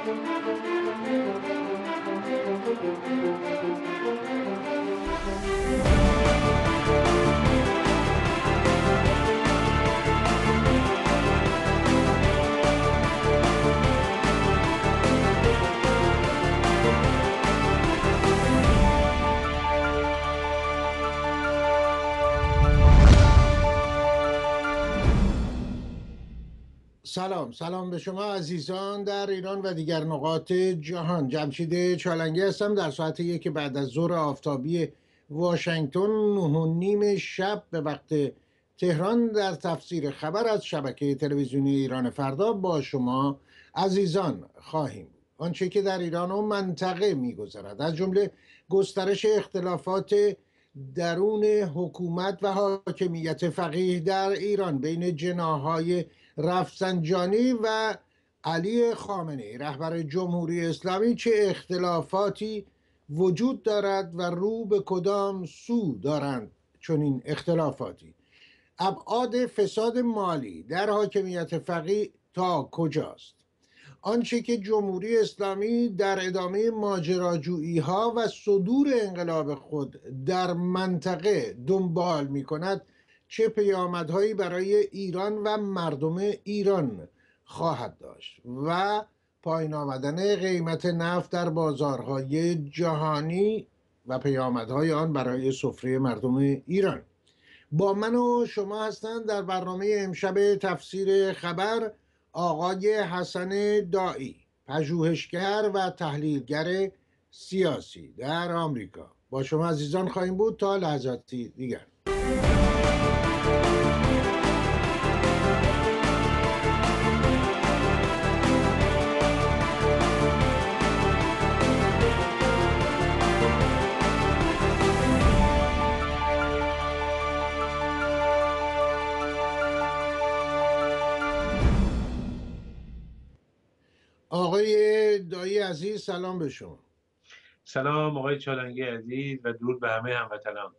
سلام به شما عزیزان در ایران و دیگر نقاط جهان. جمشید چالنگی هستم. در ساعت 1 بعد از ظهر آفتابی واشنگتن 9:30 شب به وقت تهران در تفسیر خبر از شبکه تلویزیونی ایران فردا با شما عزیزان خواهیم بود. آنچه که در ایران و منطقه می‌گذرد، از جمله گسترش اختلافات درون حکومت و حاکمیت فقیه در ایران بین جناح‌های رفسنجانی و علی خامنه‌ای رهبر جمهوری اسلامی، چه اختلافاتی وجود دارد و رو به کدام سو دارند چون این اختلافاتی؟ ابعاد فساد مالی در حاکمیت فقیه تا کجاست؟ آنچه که جمهوری اسلامی در ادامه ماجراجویی ها و صدور انقلاب خود در منطقه دنبال می کند چه پیامدهایی برای ایران و مردم ایران خواهد داشت و پایین آمدن قیمت نفت در بازارهای جهانی و پیامدهای آن برای سفره مردم ایران. با من و شما هستند در برنامه امشب تفسیر خبر آقای حسن داعی، پژوهشگر و تحلیلگر سیاسی در آمریکا. با شما عزیزان خواهیم بود تا لحظاتی دیگر. آقای دایی عزیز، سلام به شما. سلام آقای چالنگی عزیز و درود به همه هموطنان.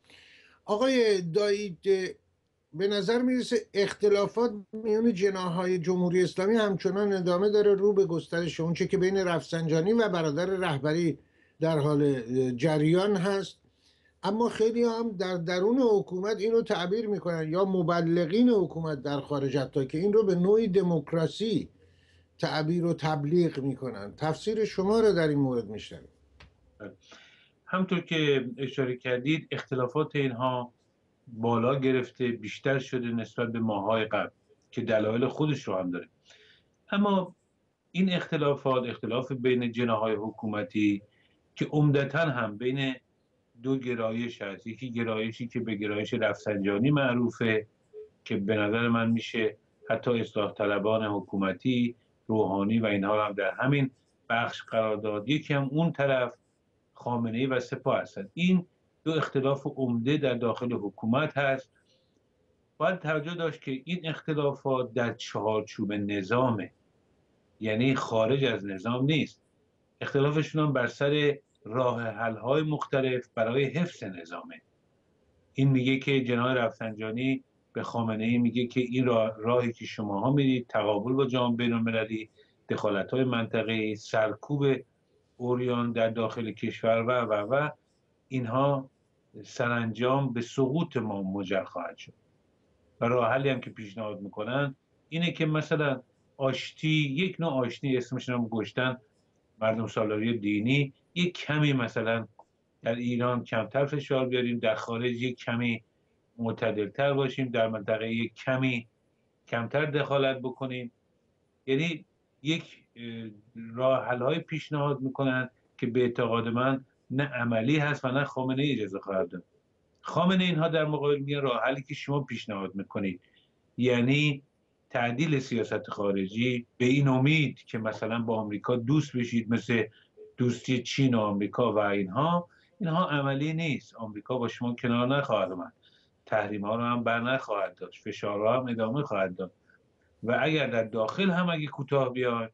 آقای دایی، به نظر میرسه اختلافات میون جناح‌های جمهوری اسلامی همچنان ادامه داره، رو به گسترش. اونچه که بین رفسنجانی و برادر رهبری در حال جریان هست، اما خیلی هم در درون حکومت اینو تعبیر میکنن، یا مبلغین حکومت در خارج، حتی که این رو به نوعی دموکراسی تعبیر و تبلیغ میکنن. تفسیر شما رو در این مورد میشنویم. همطور که اشاره کردید، اختلافات اینها بالا گرفته، بیشتر شده نسبت به ماه‌های قبل که دلایل خودش رو هم داره. اما این اختلاف بین جناح‌های حکومتی که عمدتاً هم بین دو گرایش هست، یکی گرایشی که به گرایش رفسنجانی معروفه که به نظر من میشه حتی اصلاح طلبان حکومتی، روحانی و اینها هم در همین بخش قرار داد، یکی هم اون طرف خامنه‌ای و سپاه هستند. این دو اختلاف عمده در داخل حکومت هست. باید توجه داشت که این اختلافات در چهارچوب نظامه، یعنی خارج از نظام نیست. اختلافشون هم بر سر راه حل‌های مختلف برای حفظ نظامه. این میگه که جناح رفسنجانی به خامنه‌ای میگه که این راهی که شماها میرید، تقابل با جامعه بین‌المللی، دخالت‌های منطقه‌ای، سرکوب اوریان در داخل کشور و اینها سرانجام به سقوط ما منجر خواهد شد. و راه حلی هم که پیشنهاد میکنن اینه که مثلا آشتی، یک نوع آشتی اسمش رو گذاشتن مردم سالاری دینی، یک کمی مثلا در ایران کمتر فشار بیاریم، در خارج یک کمی معتدلتر باشیم، در منطقه یک کمی کمتر دخالت بکنیم. یعنی یک راه حل‌های پیشنهاد میکنن که به اعتقاد من نه عملی هست و نه خامنه‌ای اجازه خواهد داد. خامنه اینها در مقابل میگن راه حلی که شما پیشنهاد میکنید، یعنی تعدیل سیاست خارجی به این امید که مثلا با آمریکا دوست بشید، مثل دوستی چین و آمریکا و اینها عملی نیست. آمریکا با شما کنار نخواهد آمد، تحریم ها رو هم بر نخواهد داشت، فشارها هم ادامه خواهد داد و اگر در داخل هم اگه کوتاه بیاد،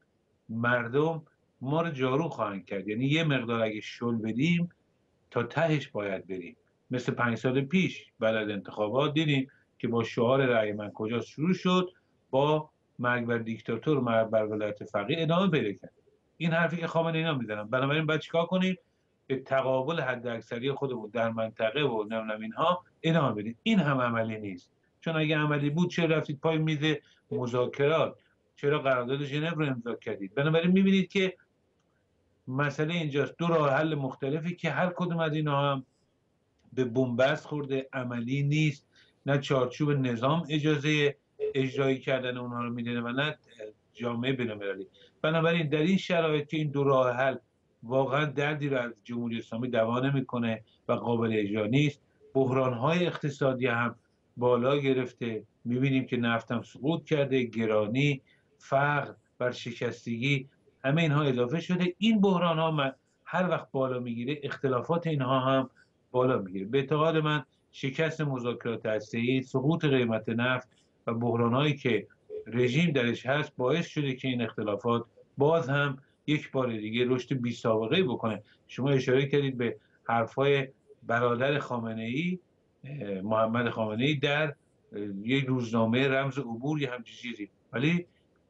مردم ما رو جارو خواهند کرد. یعنی یه مقدار اگه شل بدیم تا تهش باید بریم. مثل 5 سال پیش بعد از انتخابات دیدیم که با شعار رأی من کجاست شروع شد، با مرگ بر دیکتاتور، مرگ بر ولایت فقیه ادامه پیدا کرد. این حرفی که خامنه اینا میزنن. بنابراین باید چیکار کنیم؟ به تقابل حداکثری خودمون در منطقه و نمیدونم اینها ادامه بدیم. این هم عملی نیست، چون اگه عملی بود چرا رفتید پای میز مذاکرات؟ چرا قرارداد ژنو رو امضا کردید؟ بنابراین میبینید که مسئله اینجاست، دو راه حل مختلفی که هر کدوم از اینها هم به بنبست خورده، عملی نیست، نه چارچوب نظام اجازه اجرایی کردن اونها رو میده و نه جامعه بین‌المللی. بنابراین در این شرایط که این دو راه حل واقعا دردی رو از جمهوری اسلامی دوا نمیکنه و قابل اجرا نیست، بحران‌های اقتصادی هم بالا گرفته، میبینیم که نفت هم سقوط کرده، گرانی، فقر، ورشکستگی، همه اینها اضافه شده. این بحران‌ها هر وقت بالا میگیره، اختلافات اینها هم بالا میگیره. به اعتقاد من شکست مذاکرات هسته‌ای، سقوط قیمت نفت و بحران‌هایی که رژیم درش هست باعث شده که این اختلافات باز هم یک بار دیگه رشد بی سابقه بکنه. شما اشاره کردید به حرفای برادر خامنه‌ای، محمد خامنه‌ای، در یک روزنامه رمز عبور یا همچین چیزی، ولی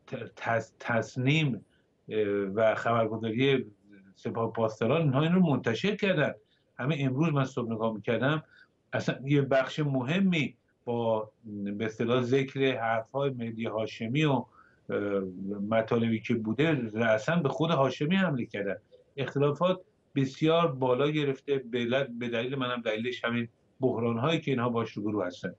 تصنیم و خبرگزاری سپاه پاسداران اینها این رو منتشر کردن. همه امروز من صبح نگاه میکردم، اصلا یه بخش مهمی با به اصطلاح ذکر حرفهای مهدی هاشمی و مطالبی که بوده اصلا به خود هاشمی حمله کردن. اختلافات بسیار بالا گرفته، به دلیل منم دلیلش همین بحران هایی که اینها باش رو گروه هستن.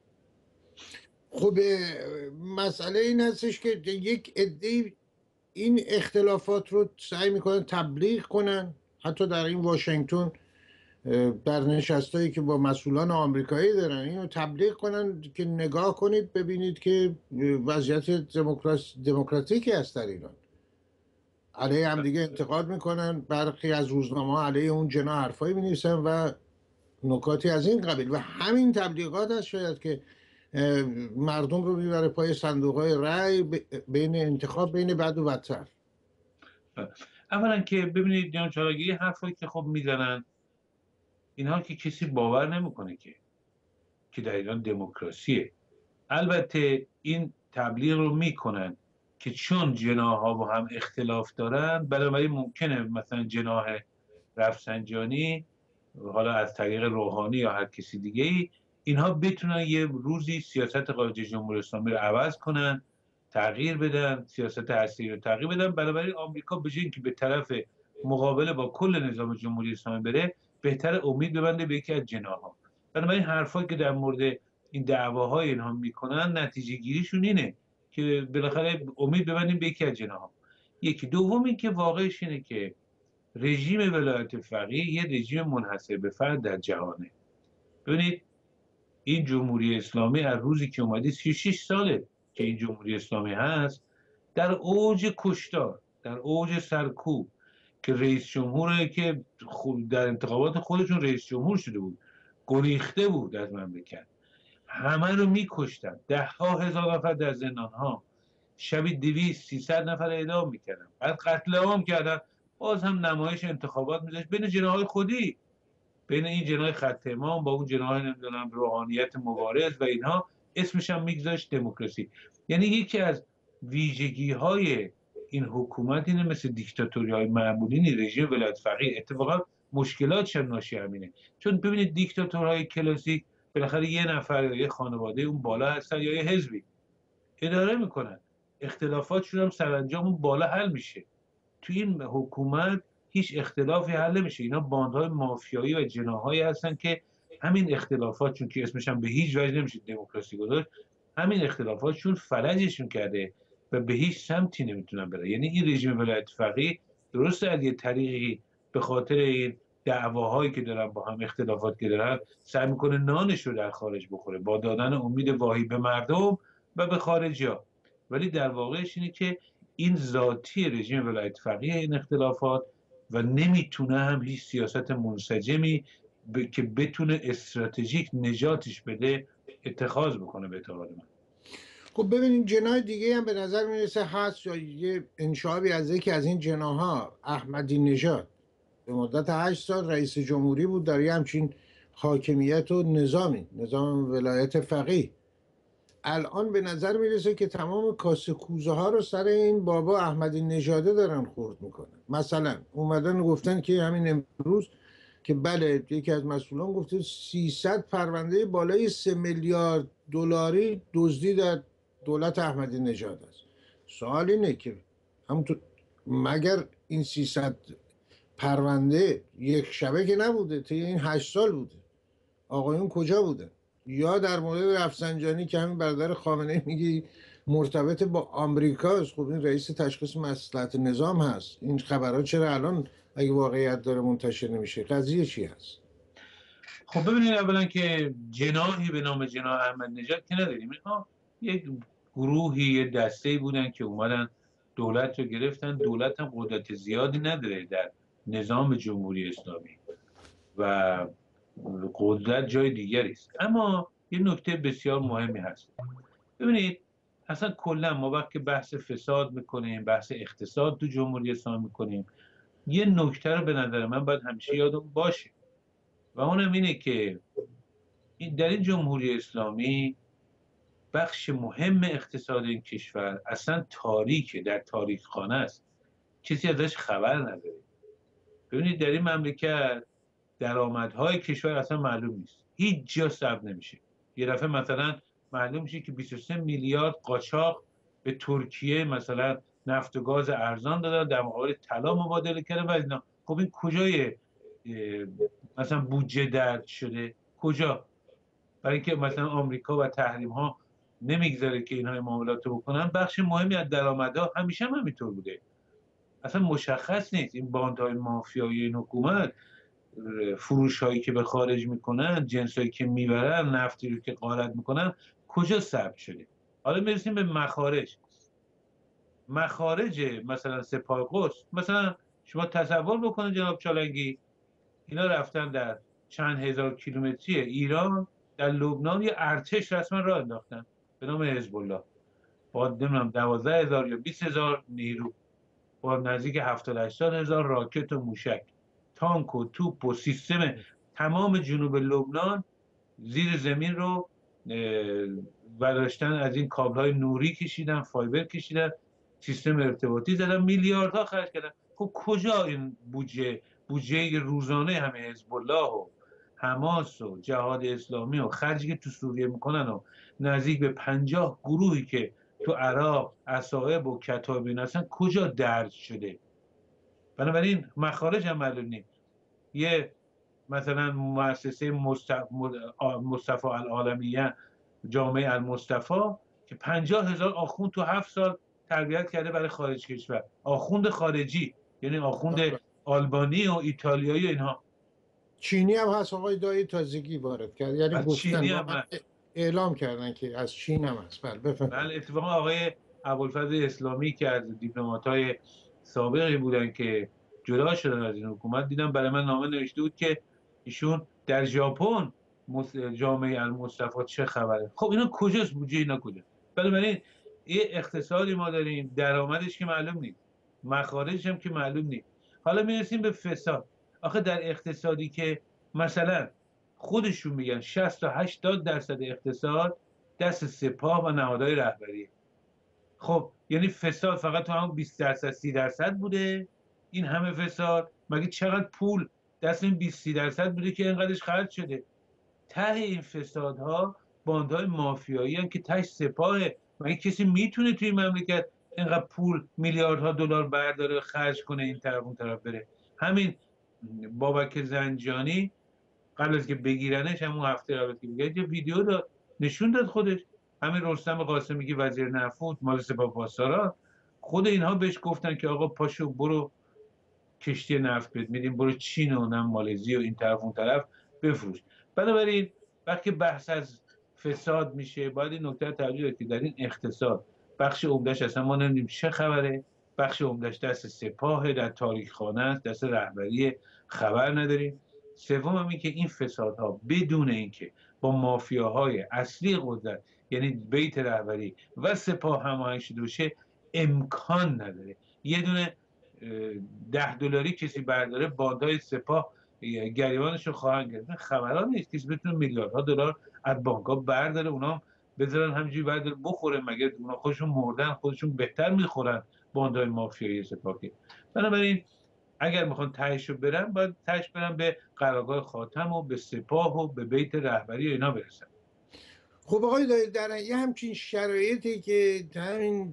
خب مسئله این هستش که یک عده این اختلافات رو سعی میکنن تبلیغ کنن، حتی در این واشنگتن در نشستایی که با مسئولان آمریکایی دارن اینو تبلیغ کنن که نگاه کنید ببینید که وضعیت دموکراتیکی هست در ایران. علیه هم دیگه انتقاد میکنن، برخی از روزنامه علیه اون جنا حرفایی مینویسن و نکاتی از این قبیل، و همین تبلیغات هست شاید که مردم رو میبره پای صندوق های رأی بین انتخاب بین بد و بدتر. اولا که ببینید جان چالاگی حرفایی که خب میزنن اینها که کسی باور نمیکنه که در ایران دموکراسیه. البته این تبلیغ رو میکنن که چون جناح‌ها با هم اختلاف دارن، بنابراین ممکنه مثلا جناح رفسنجانی حالا از طریق روحانی یا هر کسی دیگه ای اینها بتونن یه روزی سیاست خارجی جمهوری اسلامی رو عوض کنن، تغییر بدن، سیاست هسته‌ای رو تغییر بدن. بنابراین آمریکا به جای اینکه به طرف مقابله با کل نظام جمهوری اسلامی بره، بهتر امید ببنده به یکی از جناح‌ها. بنابراین حرفایی که در مورد این دعواهای اینها میکنن نتیجه گیریشون اینه که بالاخره امید ببندیم به یکی از جناح‌ها. یکی دومی که واقعش اینه که رژیم ولایت فقیه یه رژیم منحصر به فرد در جهانه. ببینید این جمهوری اسلامی از روزی که اومدی 36 ساله که این جمهوری اسلامی هست، در اوج کشتار، در اوج سرکوب، که رئیس جمهوری که در انتخابات خودشون رئیس جمهور شده بود گریخته بود از مملکت، همه رو میکشتن، 10,000 نفر در زندان ها، شبی 200-300 نفر اعدام میکردن، بعد قتل عام کردن، باز هم نمایش انتخابات میذاشت بین جناح خودی، بین این جناح خط امام با اون جناح نمیدونم روحانیت مبارز و اینها، اسمش هم میگذاشت دموکراسی. یعنی یکی از ویژگی های این حکومت اینه، مثل دیکتاتوری های معمولی رژیم ولایت فقیه اتفاقا مشکلات هم ناشی همینه. چون ببینید دیکتاتورهای کلاسیک بالاخره یه نفر یا یه خانواده اون بالا هستن یا یه حزبی اداره میکنن، اختلافاتشون هم سرانجام اون بالا حل میشه. تو این حکومت هیچ اختلافی حل نمیشه. اینا باندهای مافیایی و جناحایی هستن که همین اختلافاتشون که اسمش هم به هیچ وجه نمیشه دموکراسی گذاشت، همین اختلافاتشون فلجشون کرده و به هیچ سمتی نمیتونن برن. یعنی این رژیم ولایت فقیه درسته از یه طریقی به خاطر این دعواهایی که دارن با هم، اختلافات که دارن، سعی میکنه نانش رو در خارج بخوره با دادن امید واهی به مردم و به خارجی‌ها، ولی در واقعش اینه که این ذاتی رژیم ولایت فقیه این اختلافات و نمیتونه هم هیچ سیاست منسجمی که بتونه استراتژیک نجاتش بده اتخاذ بکنه به اعتقاد من. خب ببینید جناح دیگه هم به نظر میرسه هست، یا یه انشابی از یکی از این جناح‌ها، احمدی نژاد به مدت 8 سال رئیس جمهوری بود در یه همچین حاکمیت و نظام ولایت فقیه. الان به نظر میرسه که تمام کاسه کوزه ها رو سر این بابا احمدی نژاده دارن خورد میکنن. مثلا اومدن گفتن که همین امروز که بله یکی از مسئولان گفته 300 پرونده بالای 3 میلیارد دلاری دزدی در دولت احمدی نژاد است. سوال اینه که همونطور مگر این 300 پرونده یک شبه که نبوده، طی این 8 سال بوده؟ آقایون کجا بودن؟ یا در مورد رفسنجانی که همین برادر خامنه ای میگی مرتبط با آمریکاست، خب این رئیس تشخیص مصلحت نظام هست، این خبرها چرا الان اگه واقعیت داره منتشر نمیشه؟ قضیه چی هست؟ خب ببینید، اولا که جناحی به نام جناح احمد نژاد که نداریم. اینها یک گروهی، یه دسته‌ای بودن که اومدن دولت رو گرفتن. دولت هم قدرت زیادی نداره در نظام جمهوری اسلامی و قدرت جای دیگری است. اما یه نکته بسیار مهمی هست. ببینید، اصلا کلا ما وقتی بحث فساد میکنیم، بحث اقتصاد تو جمهوری اسلامی میکنیم، یه نکته رو به نظر من باید همیشه یادمون باشه و اونم اینه که در این جمهوری اسلامی بخش مهم اقتصاد این کشور اصلا تاریکه، در تاریک خانه است، کسی ازش خبر نداره. ببینید در این مملکت درآمدهای کشور اصلا معلوم نیست، هیچ جا ثبت نمیشه. یه دفعه مثلا معلوم میشه که 23 میلیارد قاچاق به ترکیه مثلا نفت و گاز ارزان دادن، در مقابل طلا مبادله کردن و اینا. خب این کجای مثلا بودجه درد شده؟ کجا؟ برای اینکه مثلا آمریکا و تحریم ها نمیگذاره که اینها معاملات رو بکنن. بخش مهمی از درآمدها همیشه هم همینطور بوده، اصلا مشخص نیست. این باندهای مافیایی این حکومت، فروش هایی که به خارج میکنن، جنس هایی که میبرن، نفتی رو که غارت میکنن، کجا ثبت شده؟ حالا میرسیم به مخارج. مخارج مثلا سپاه قدس، مثلا شما تصور بکنید جناب چالنگی، اینا رفتن در چند هزار کیلومتری ایران در لبنان یه ارتش رسما راه انداختن به نام حزب الله، با نمیدونم 12,000 یا 20,000 نیرو، با نزدیک 70-80,000 راکت و موشک، تانک و توپ و سیستم. تمام جنوب لبنان زیر زمین رو برداشتن، از این کابل های نوری کشیدن، فایبر کشیدن، سیستم ارتباطی زدن، میلیاردها خرج کردن. خب کجا این بودجه روزانه همه حزب الله و حماس و جهاد اسلامی و خرجی که تو سوریه میکنن و نزدیک به 50 گروهی که تو عراق اصائب و کتابین هستن کجا درج شده؟ بنابراین مخارج هم معلوم نیست. یه مثلا مؤسسه مصطفی العالمیه، جامعه المصطفی، که 50,000 آخوند تو 7 سال تربیت کرده برای خارج کشور، آخوند خارجی، یعنی آخوند آلبانی و ایتالیایی و اینها. چینی هم هست، آقای دایی تازگی وارد کرد، یعنی از چینی هم گفتن هست. اعلام کردن که از چین هم هست. بله بفرمایید. بله، اتفاقا آقای ابوالفضل اسلامی که از دیپلمات‌های سابقی بودن که جدا شدن از این حکومت، دیدم برای من نامه نوشته بود که ایشون در ژاپن جامعه المصطفی چه خبره. خب اینا کجاست؟ بودجه اینا کجا؟ بنابراین یه اقتصادی ما داریم، درآمدش که معلوم نیست، مخارجش هم که معلوم نیست. حالا میرسیم به فساد. آخه در اقتصادی که مثلا خودشون میگن 60 تا 80% اقتصاد دست سپاه و نهادهای رهبری، خب یعنی فساد فقط تو هم 20% 30% بوده؟ این همه فساد؟ مگه چقدر پول دست این 20-30% بوده که اینقدرش خرج شده؟ ته این فسادها باندهای مافیایی هم که تش سپاهه. مگه کسی میتونه توی مملکت اینقدر پول میلیاردها دلار برداره خرج کنه این طرف اون طرف بره؟ همین بابک زنجانی قبل از که بگیرنش، همون هفته قبل از که بگیرنش، یه ویدیو داد، نشون داد خودش. همین رستم قاسمی که وزیر نفت مال سپاه پاسداران، خود اینها بهش گفتن که آقا پاشو برو کشتی نفت بهت میدیم، برو چین و نم مالزی و این طرف اون طرف بفروش. بنابراین وقتی بحث از فساد میشه، باید این نکته توجه داشت که در این اقتصاد بخش عمدهش اصلا ما نمیدونیم چه خبره، بخش عمدهش دست سپاه، در تاریخ خانه است، دست رهبری، خبر نداریم. سوم هم این که این فسادها بدون اینکه با مافیاهای اصلی قدرت یعنی بیت رهبری و سپاه هماهنگ شده باشه امکان نداره. یه دونه 10 دلاری کسی برداره، باندهای سپاه گریبانش رو خواهند گرفت. خبران نیست کسی بتونه میلیاردها دلار از بانک‌ها برداره، اونا بذارن همینجوری بعد بخوره؟ مگه اونا خودشون مردن، خودشون بهتر میخورن باندهای مافیایی سپاهی. بنابراین اگر میخوان تهش رو برن، باید تهش برن به قرارگاه خاتم و به سپاه و به بیت رهبری و اینا برسن. خب آقای دایی، در یه همچین شرایطی که همین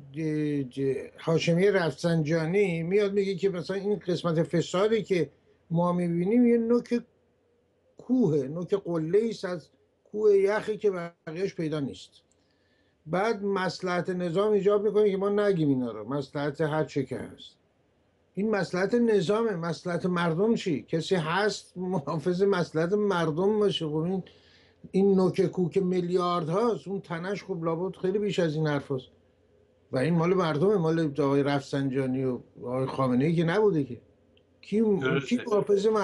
هاشمی رفسنجانی میاد میگه که مثلا این قسمت فسادی که ما میبینیم یه نوک کوه، نوک قله ایست از کوه یخی که بقیهش پیدا نیست. بعد مصلحت نظام ایجاب میکنه که ما نگیم اینا رو، مصلحت هر چه که هست. این مصلحت نظامه، مصلحت مردم چی؟ کسی هست محافظ مصلحت مردم باشه؟ خب این نوک کوک میلیارد هاست، اون تنش خب لابد خیلی بیش از این حرف هست. و این مال مردمه، مال آقای رفسنجانی و آقای خامنه ای که نبوده که. کی درسته.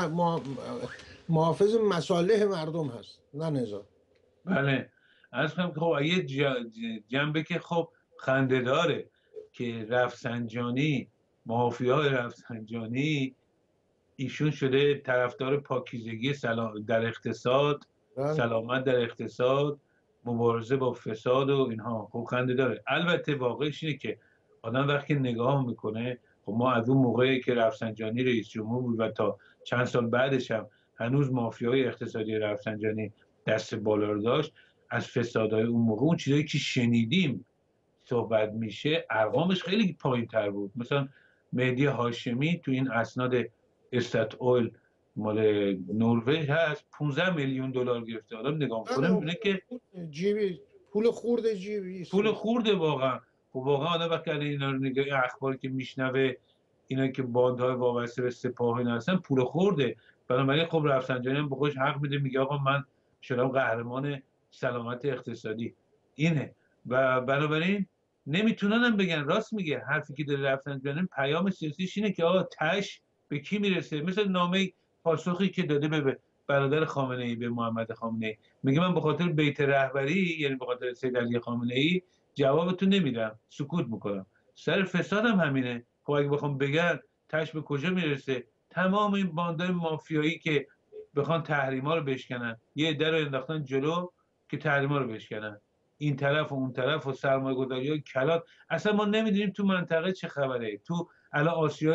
محافظ مصالح مردم هست؟ نه نظام. بله. از کنم که خب یه جنبه که خب خنده داره که رفسنجانی، مافیای رفسنجانی، ایشون شده طرفدار پاکیزگی در اقتصاد، بله. سلامت در اقتصاد، مبارزه با فساد و اینها. خب خنده داره. البته واقعش اینه که آدم وقتی نگاه میکنه، خب ما از اون موقعی که رفسنجانی رئیس جمهور بود و تا چند سال بعدش هم هنوز مافیای اقتصادی رفسنجانی دست بالا رو داشت، از فسادهای اون موقع، اون چیزایی که شنیدیم صحبت میشه، ارقامش خیلی پایین تر بود. مثلا مهدی هاشمی تو این اسناد استات اویل مال نروژ هست، 15 میلیون دلار گرفته. آدم نگاه کنه بله، میبینه که جیبی، پول خورد جیبی است. پول خورده واقعا. خب واقعا آدم وقتی اینا رو نگاه، اخباری که میشنوه، اینا که باندهای وابسته به سپاه اینا هستن، پول خورده. بنابراین خب رفسنجانی هم به خودش حق میده، میگه آقا من شدم قهرمان سلامت اقتصادی. اینه. و بنابراین نمیتونن هم بگن. راست میگه حرفی که داره رفسنجانی، پیام سیاسیش اینه که آقا تش به کی میرسه. مثل نامه پاسخی که داده به برادر خامنه ای، به محمد خامنه ای، میگه من به خاطر بیت رهبری، یعنی به خاطر سید علی خامنه ای، جوابتون نمیدم، سکوت میکنم. سر فساد هم همینه. خب اگه بخوام بگن تش به کجا میرسه؟ تمام این باندهای مافیایی که بخوان تحریما رو بشکنن، یه عده رو انداختن جلو که تحریما رو بشکنن، این طرف و اون طرف و سرمایه گذاری های کلان. اصلا ما نمیدونیم تو منطقه چه خبره. تو الان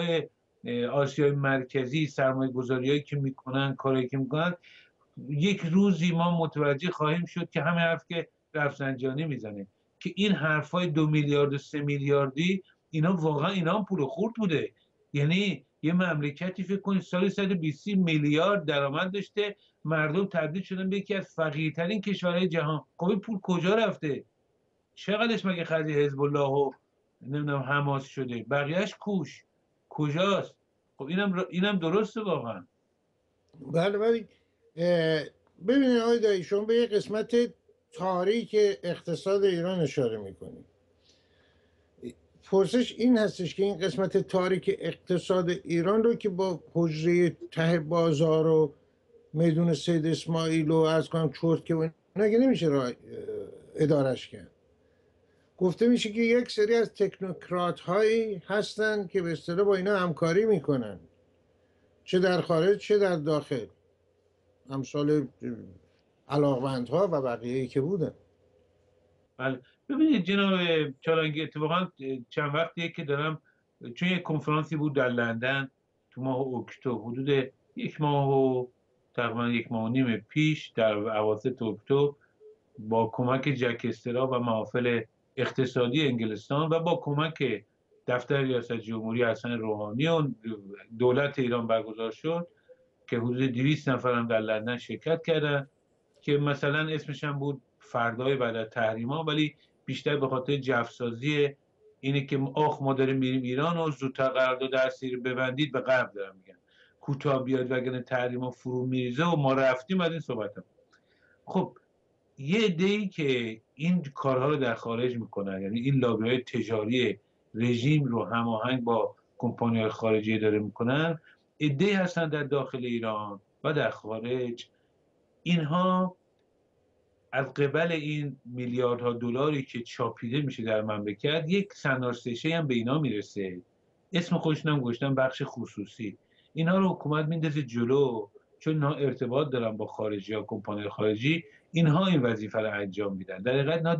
آسیای مرکزی سرمایه گذاری که میکنن، کاری که میکنن، یک روزی ما متوجه خواهیم شد که همه حرف که رفسنجانی میزنه، که این حرفای 2 میلیارد و 3 میلیاردی، اینا واقعا اینا هم پول خورد بوده. یعنی یه مملکتی فکر کنید سالی 120 میلیارد درآمد داشته، مردم تبدیل شدن به یکی از فقیرترین کشورهای جهان. خب این پول کجا رفته؟ چقدرش مگه خرج حزب الله و نمیدونم حماس شده؟ بقیهش کجاست؟ خب اینم درسته واقعا. بله، ولی ببینید آقای دایی، شما به یه قسمت تاریک اقتصاد ایران اشاره میکنید. پرسش این هستش که این قسمت تاریک اقتصاد ایران رو که با حجره ته بازار و میدون سید اسماعیل و از کنم چرت که اینا که نمیشه را ادارش کرد. گفته میشه که یک سری از تکنوکرات هایی هستن که به اصطلاح با اینا همکاری میکنن، چه در خارج چه در داخل، امثال علاقمندها و بقیه‌ای که بودن. بله. ببینید جناب چالنگی، اتفاقا چند وقتیه که دارم، چون یک کنفرانسی بود در لندن تو ماه اکتبر، حدود 1 ماه و تقریبا 1 ماه و نیم پیش، در اواسط اکتبر، با کمک جک استرا و محافل اقتصادی انگلستان و با کمک دفتر ریاست جمهوری حسن روحانی و دولت ایران برگزار شد، که حدود 200 نفر هم در لندن شرکت کردن، که مثلا اسمش هم بود فردای بعد از تحریما، ولی بیشتر به خاطر جفسازی اینه که آخ ما داریم میریم ایران و زودتر قرارداد اسیر ببندید، به غرب دارن میگن کوتاه بیاد وگرنه تحریما فرو میریزه و ما رفتیم از این صحبت هم. خب یه عده‌ای که این کارها رو در خارج میکنن، یعنی این لابی‌های تجاری رژیم رو هماهنگ با کمپانی‌های خارجی داره میکنن، عده‌ای هستن در داخل ایران و در خارج. اینها از قبل این میلیاردها دلاری که چاپیده میشه در مملکت، یک سنارسشه هم به اینا میرسه، اسم خودشون هم گذاشتن بخش خصوصی. اینها رو حکومت میندازه جلو، چون اینها ارتباط دارن با خارجی ها، کمپانی خارجی، اینها این وظیفه رو انجام میدن. در حقیقت اینها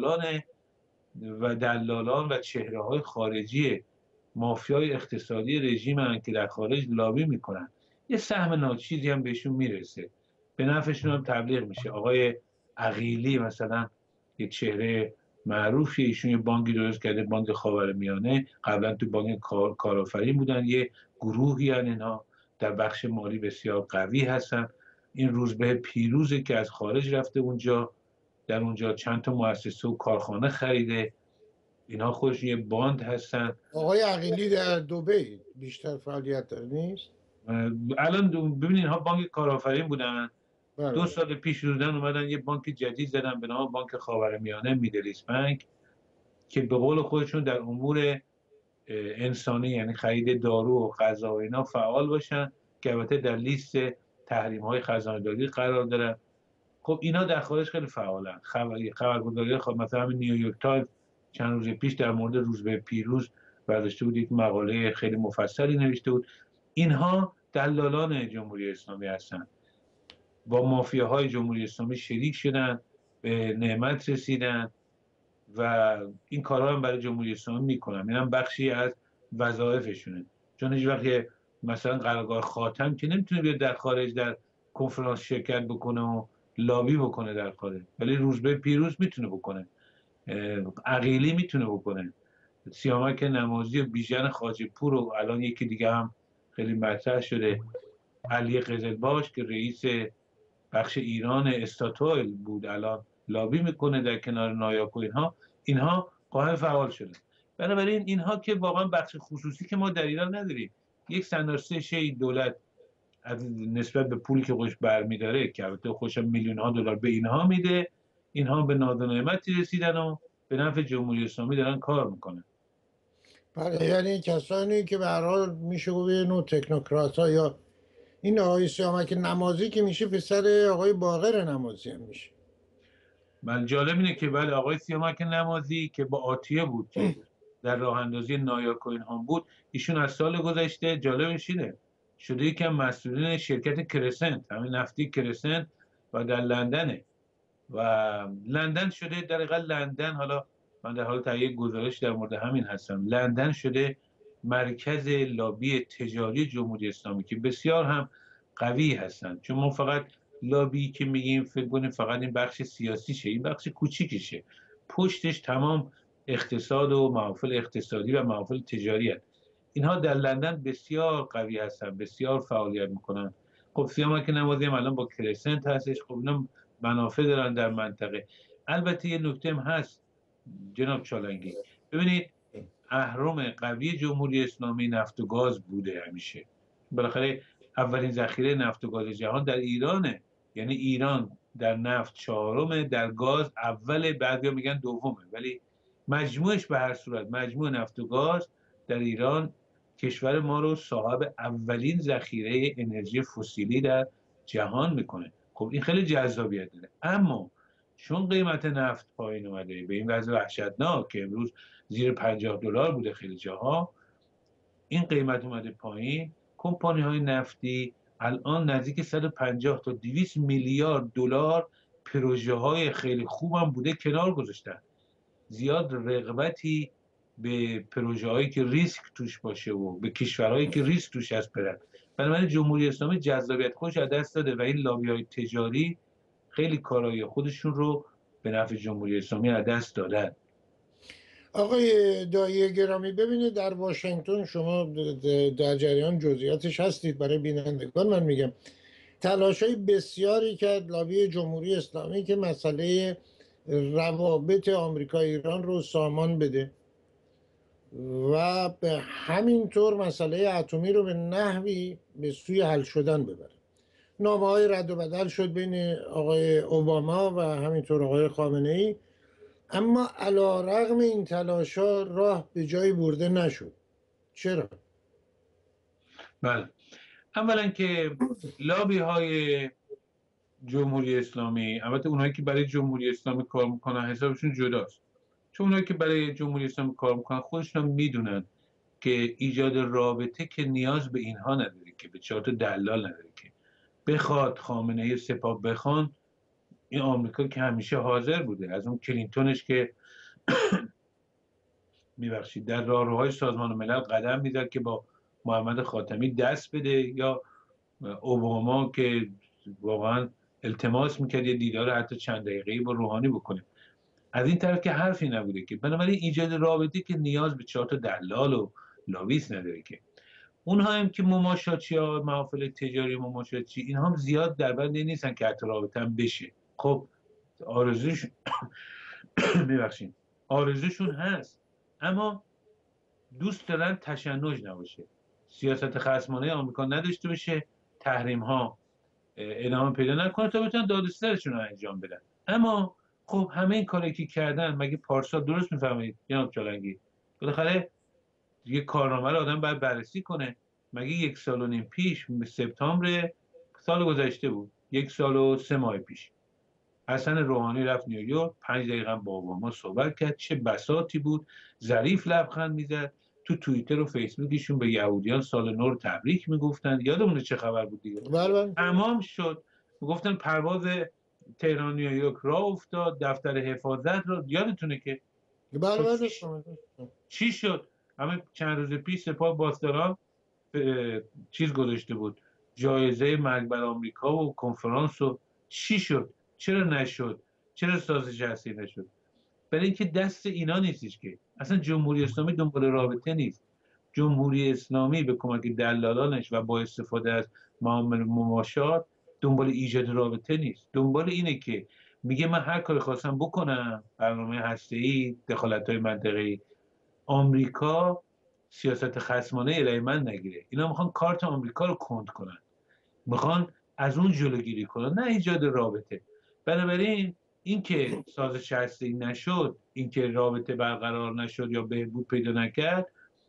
دلالان و چهره های خارجی مافیای اقتصادی رژیم هستند که در خارج لابی میکنن. یه سهم ناچیزی هم بهشون میرسه، به نفعشون هم تبلیغ میشه. آقای عقیلی مثلا یه چهره معروفی، ایشون یه بانکی درست کرده، بانک خاورمیانه. قبلا تو بانک کارآفرین بودن، یه گروهی هستن اینها، در بخش مالی بسیار قوی هستن. این روزبه پیروزی که از خارج رفته اونجا، در اونجا چند تا مؤسسه و کارخانه خریده. اینها خودش یه باند هستن. آقای عقیلی در دبی بیشتر فعالیت داره نیست؟ الان ببینید اینها بانک کارآفرین بودن، بله 2 سال پیش بودن اومدن یه بانک جدید زدن به نام بانک خاورمیانه، میدلیست بانک، که به قول خودشون در امور انسانی، یعنی خرید دارو و غذا و اینا فعال باشن، که البته در لیست تحریم های خزانه داری قرار دارن. خب اینا در خارج خیلی فعالن. خبرگزاری مثلا همین نیویورک تایمز چند روز پیش در مورد روزبه پیروز برداشته بود، یک مقاله خیلی مفصلی نوشته بود. اینها دلالان جمهوری اسلامی هستن، با مافیاهای جمهوری اسلامی شریک شدن، به نعمت رسیدن و این کارها هم برای جمهوری اسلامی میکنن. این هم بخشی از وظایفشونه. چون هیچ وقت مثلا قرارگاه خاتم که نمیتونه بیاد در خارج در کنفرانس شرکت بکنه و لابی بکنه در خارج، ولی روزبه پیروز میتونه بکنه، عقیلی میتونه بکنه، سیامک نمازی و بیژن خواجه پور، و الان یکی دیگه هم خیلی مطرح شده، علی قزلباش که رئیس بخش ایران استاتویل بود، الان لابی میکنه در کنار نایاک و اینها قائم فعال شده. بنابراین اینها که واقعا بخش خصوصی که ما در ایران نداریم، یک سندرسه شی دولت از نسبت به پولی که خوش برمیداره، که البته خوش میلیون ها دلار به اینها میده، اینها به ناز و نعمتی رسیدن و به نفع جمهوری اسلامی دارن کار میکنن. بله، یعنی کسانی که به هر حال میشه گفت یه نوع تکنوکرات ها، یا این آقای سیامک نمازی که میشه پسر آقای باقر نمازی هم میشه. من جالب اینه که بله، آقای سیامک نمازی که با آتیه بود که در راه اندازی نایاک و اینها بود، ایشون از سال گذشته جالبش اینه شده یکم مسئولین شرکت کرسنت، همین نفتی کرسنت، و در لندنه و لندن شده در حقیقت لندن، حالا من در حال تهیه گزارش در مورد همین هستم، لندن شده مرکز لابی تجاری جمهوری اسلامی که بسیار هم قوی هستند. چون ما فقط لابی که میگیم فکر کنیم فقط این بخش سیاسیشه، این بخش کوچیکشه، پشتش تمام اقتصاد و محافل اقتصادی و محافل تجاری هست. اینها در لندن بسیار قوی هستن، بسیار فعالیت میکنن. خب سیامک نمازی هم الان با کرسنت هستش، خب اینا منافع دارن در منطقه. البته یه نکته هم هست جناب چالنگی، ببینید اهرم قوی جمهوری اسلامی نفت و گاز بوده همیشه. بالاخره اولین ذخیره نفت و گاز جهان در ایرانه، یعنی ایران در نفت چهارمه، در گاز اوله، بعضیا میگن دومه، ولی مجموعش به هر صورت مجموع نفت و گاز در ایران کشور ما رو صاحب اولین ذخیره انرژی فسیلی در جهان میکنه. خب این خیلی جذابیت داره. اما چون قیمت نفت پایین اومده به این وضع وحشتناک که امروز زیر $50 بوده خیلی جاها، این قیمت اومده پایین، کمپانی های نفتی الان نزدیک 150 تا 200 میلیارد دلار پروژه های خیلی خوبم بوده کنار گذاشتن. زیاد رغبتی به پروژه هایی که ریسک توش باشه و به کشورهایی که ریسک توش هست برن. بنابراین جمهوری اسلامی جذابیت خودش از دست داده و این لابی های تجاری خیلی کارهای خودشون رو به نفع جمهوری اسلامی از دست دادن. آقای دایی گرامی، ببینید در واشنگتن شما در جریان جزئیاتش هستید، برای بینندگان من میگم تلاش‌های بسیاری کرد لابی جمهوری اسلامی که مسئله روابط آمریکا ایران رو سامان بده و به همین طور مسئله اتمی رو به نحوی به سوی حل شدن ببره. نامه‌های رد و بدل شد بین آقای اوباما و همینطور آقای خامنه‌ای، اما علی‌رغم این تلاش‌ها راه به جایی برده نشد. چرا؟ بله، اولا که لابی های جمهوری اسلامی، البته اونایی که برای جمهوری اسلامی کار میکنن حسابشون جداست، چون اونایی که برای جمهوری اسلامی کار میکنن خودشون هم میدونن که ایجاد رابطه که نیاز به اینها نداره، که به 4 تا دلال نداره، که بخواد خامنه‌ای سپاه بخوان، این آمریکا که همیشه حاضر بوده، از اون کلینتونش که میبخشید در راهروهای سازمان ملل قدم میزد که با محمد خاتمی دست بده، یا اوباما که واقعا التماس میکرد یه دیدار حتی چند دقیقه‌ای با روحانی بکنه. از این طرف که حرفی نبوده که. بنابراین ایجاد رابطه که نیاز به 4 تا دلال و لاویس نداره که. اونها هم که مماشاتی ها، محافل تجاری مماشاتی، اینها هم زیاد در بند نیستن که حتی رابطه هم بشه. خب آرزوش میبخشید آرزوشون هست، اما دوست دارن تشنج نباشه، سیاست خصمانه آمریکا نداشته باشه، تحریم ها ادامه پیدا نکنه تا بتونن دادسترشون رو انجام بدن. اما خب همه این کاری که کردن، مگه پارسال درست میفهمید جناب چالنگی؟ بالاخره یه کارنامه رو آدم باید بررسی کنه. مگه 1.5 سال پیش سپتامبر سال گذشته بود، 1 سال و 3 ماه پیش، حسن روحانی رفت نیویورک، 5 دقیقه با اوباما صحبت کرد، چه بساطی بود، ظریف لبخند میزد، تو توییتر و فیسبوکشون به یهودیان سال نو رو تبریک میگفتن. یادمونه چه خبر بود دیگه. بله. تمام شد، گفتن پرواز تهران نیویورک راه افتاد، دفتر حفاظت رو یادتونه که. بله خب بله. چی شد؟ همه چند روز پیش سپاه پاسداران چیز گذاشته بود، جایزه مرگ بر آمریکا و کنفرانس. و چی شد؟ چرا نشد؟ چرا سازش هستی نشد؟ برای اینکه دست اینا نیستش که. اصلا جمهوری اسلامی دنبال رابطه نیست. جمهوری اسلامی به کمک دلالانش و با استفاده از معامل مماشات دنبال ایجاد رابطه نیست. دنبال اینه که میگه من هر کاری خواستم بکنم، برنامه هسته‌ای، دخالت‌های منطقه‌ای، آمریکا سیاست خصمانه علیه من نگیره. اینا میخوان کارت آمریکا رو کند کنن، میخوان از اون جلوگیری کنن، نه ایجاد رابطه. بنابراین اینکه سازش هسته‌ای نشد، اینکه رابطه برقرار نشد یا بهبود پیدا نکرد،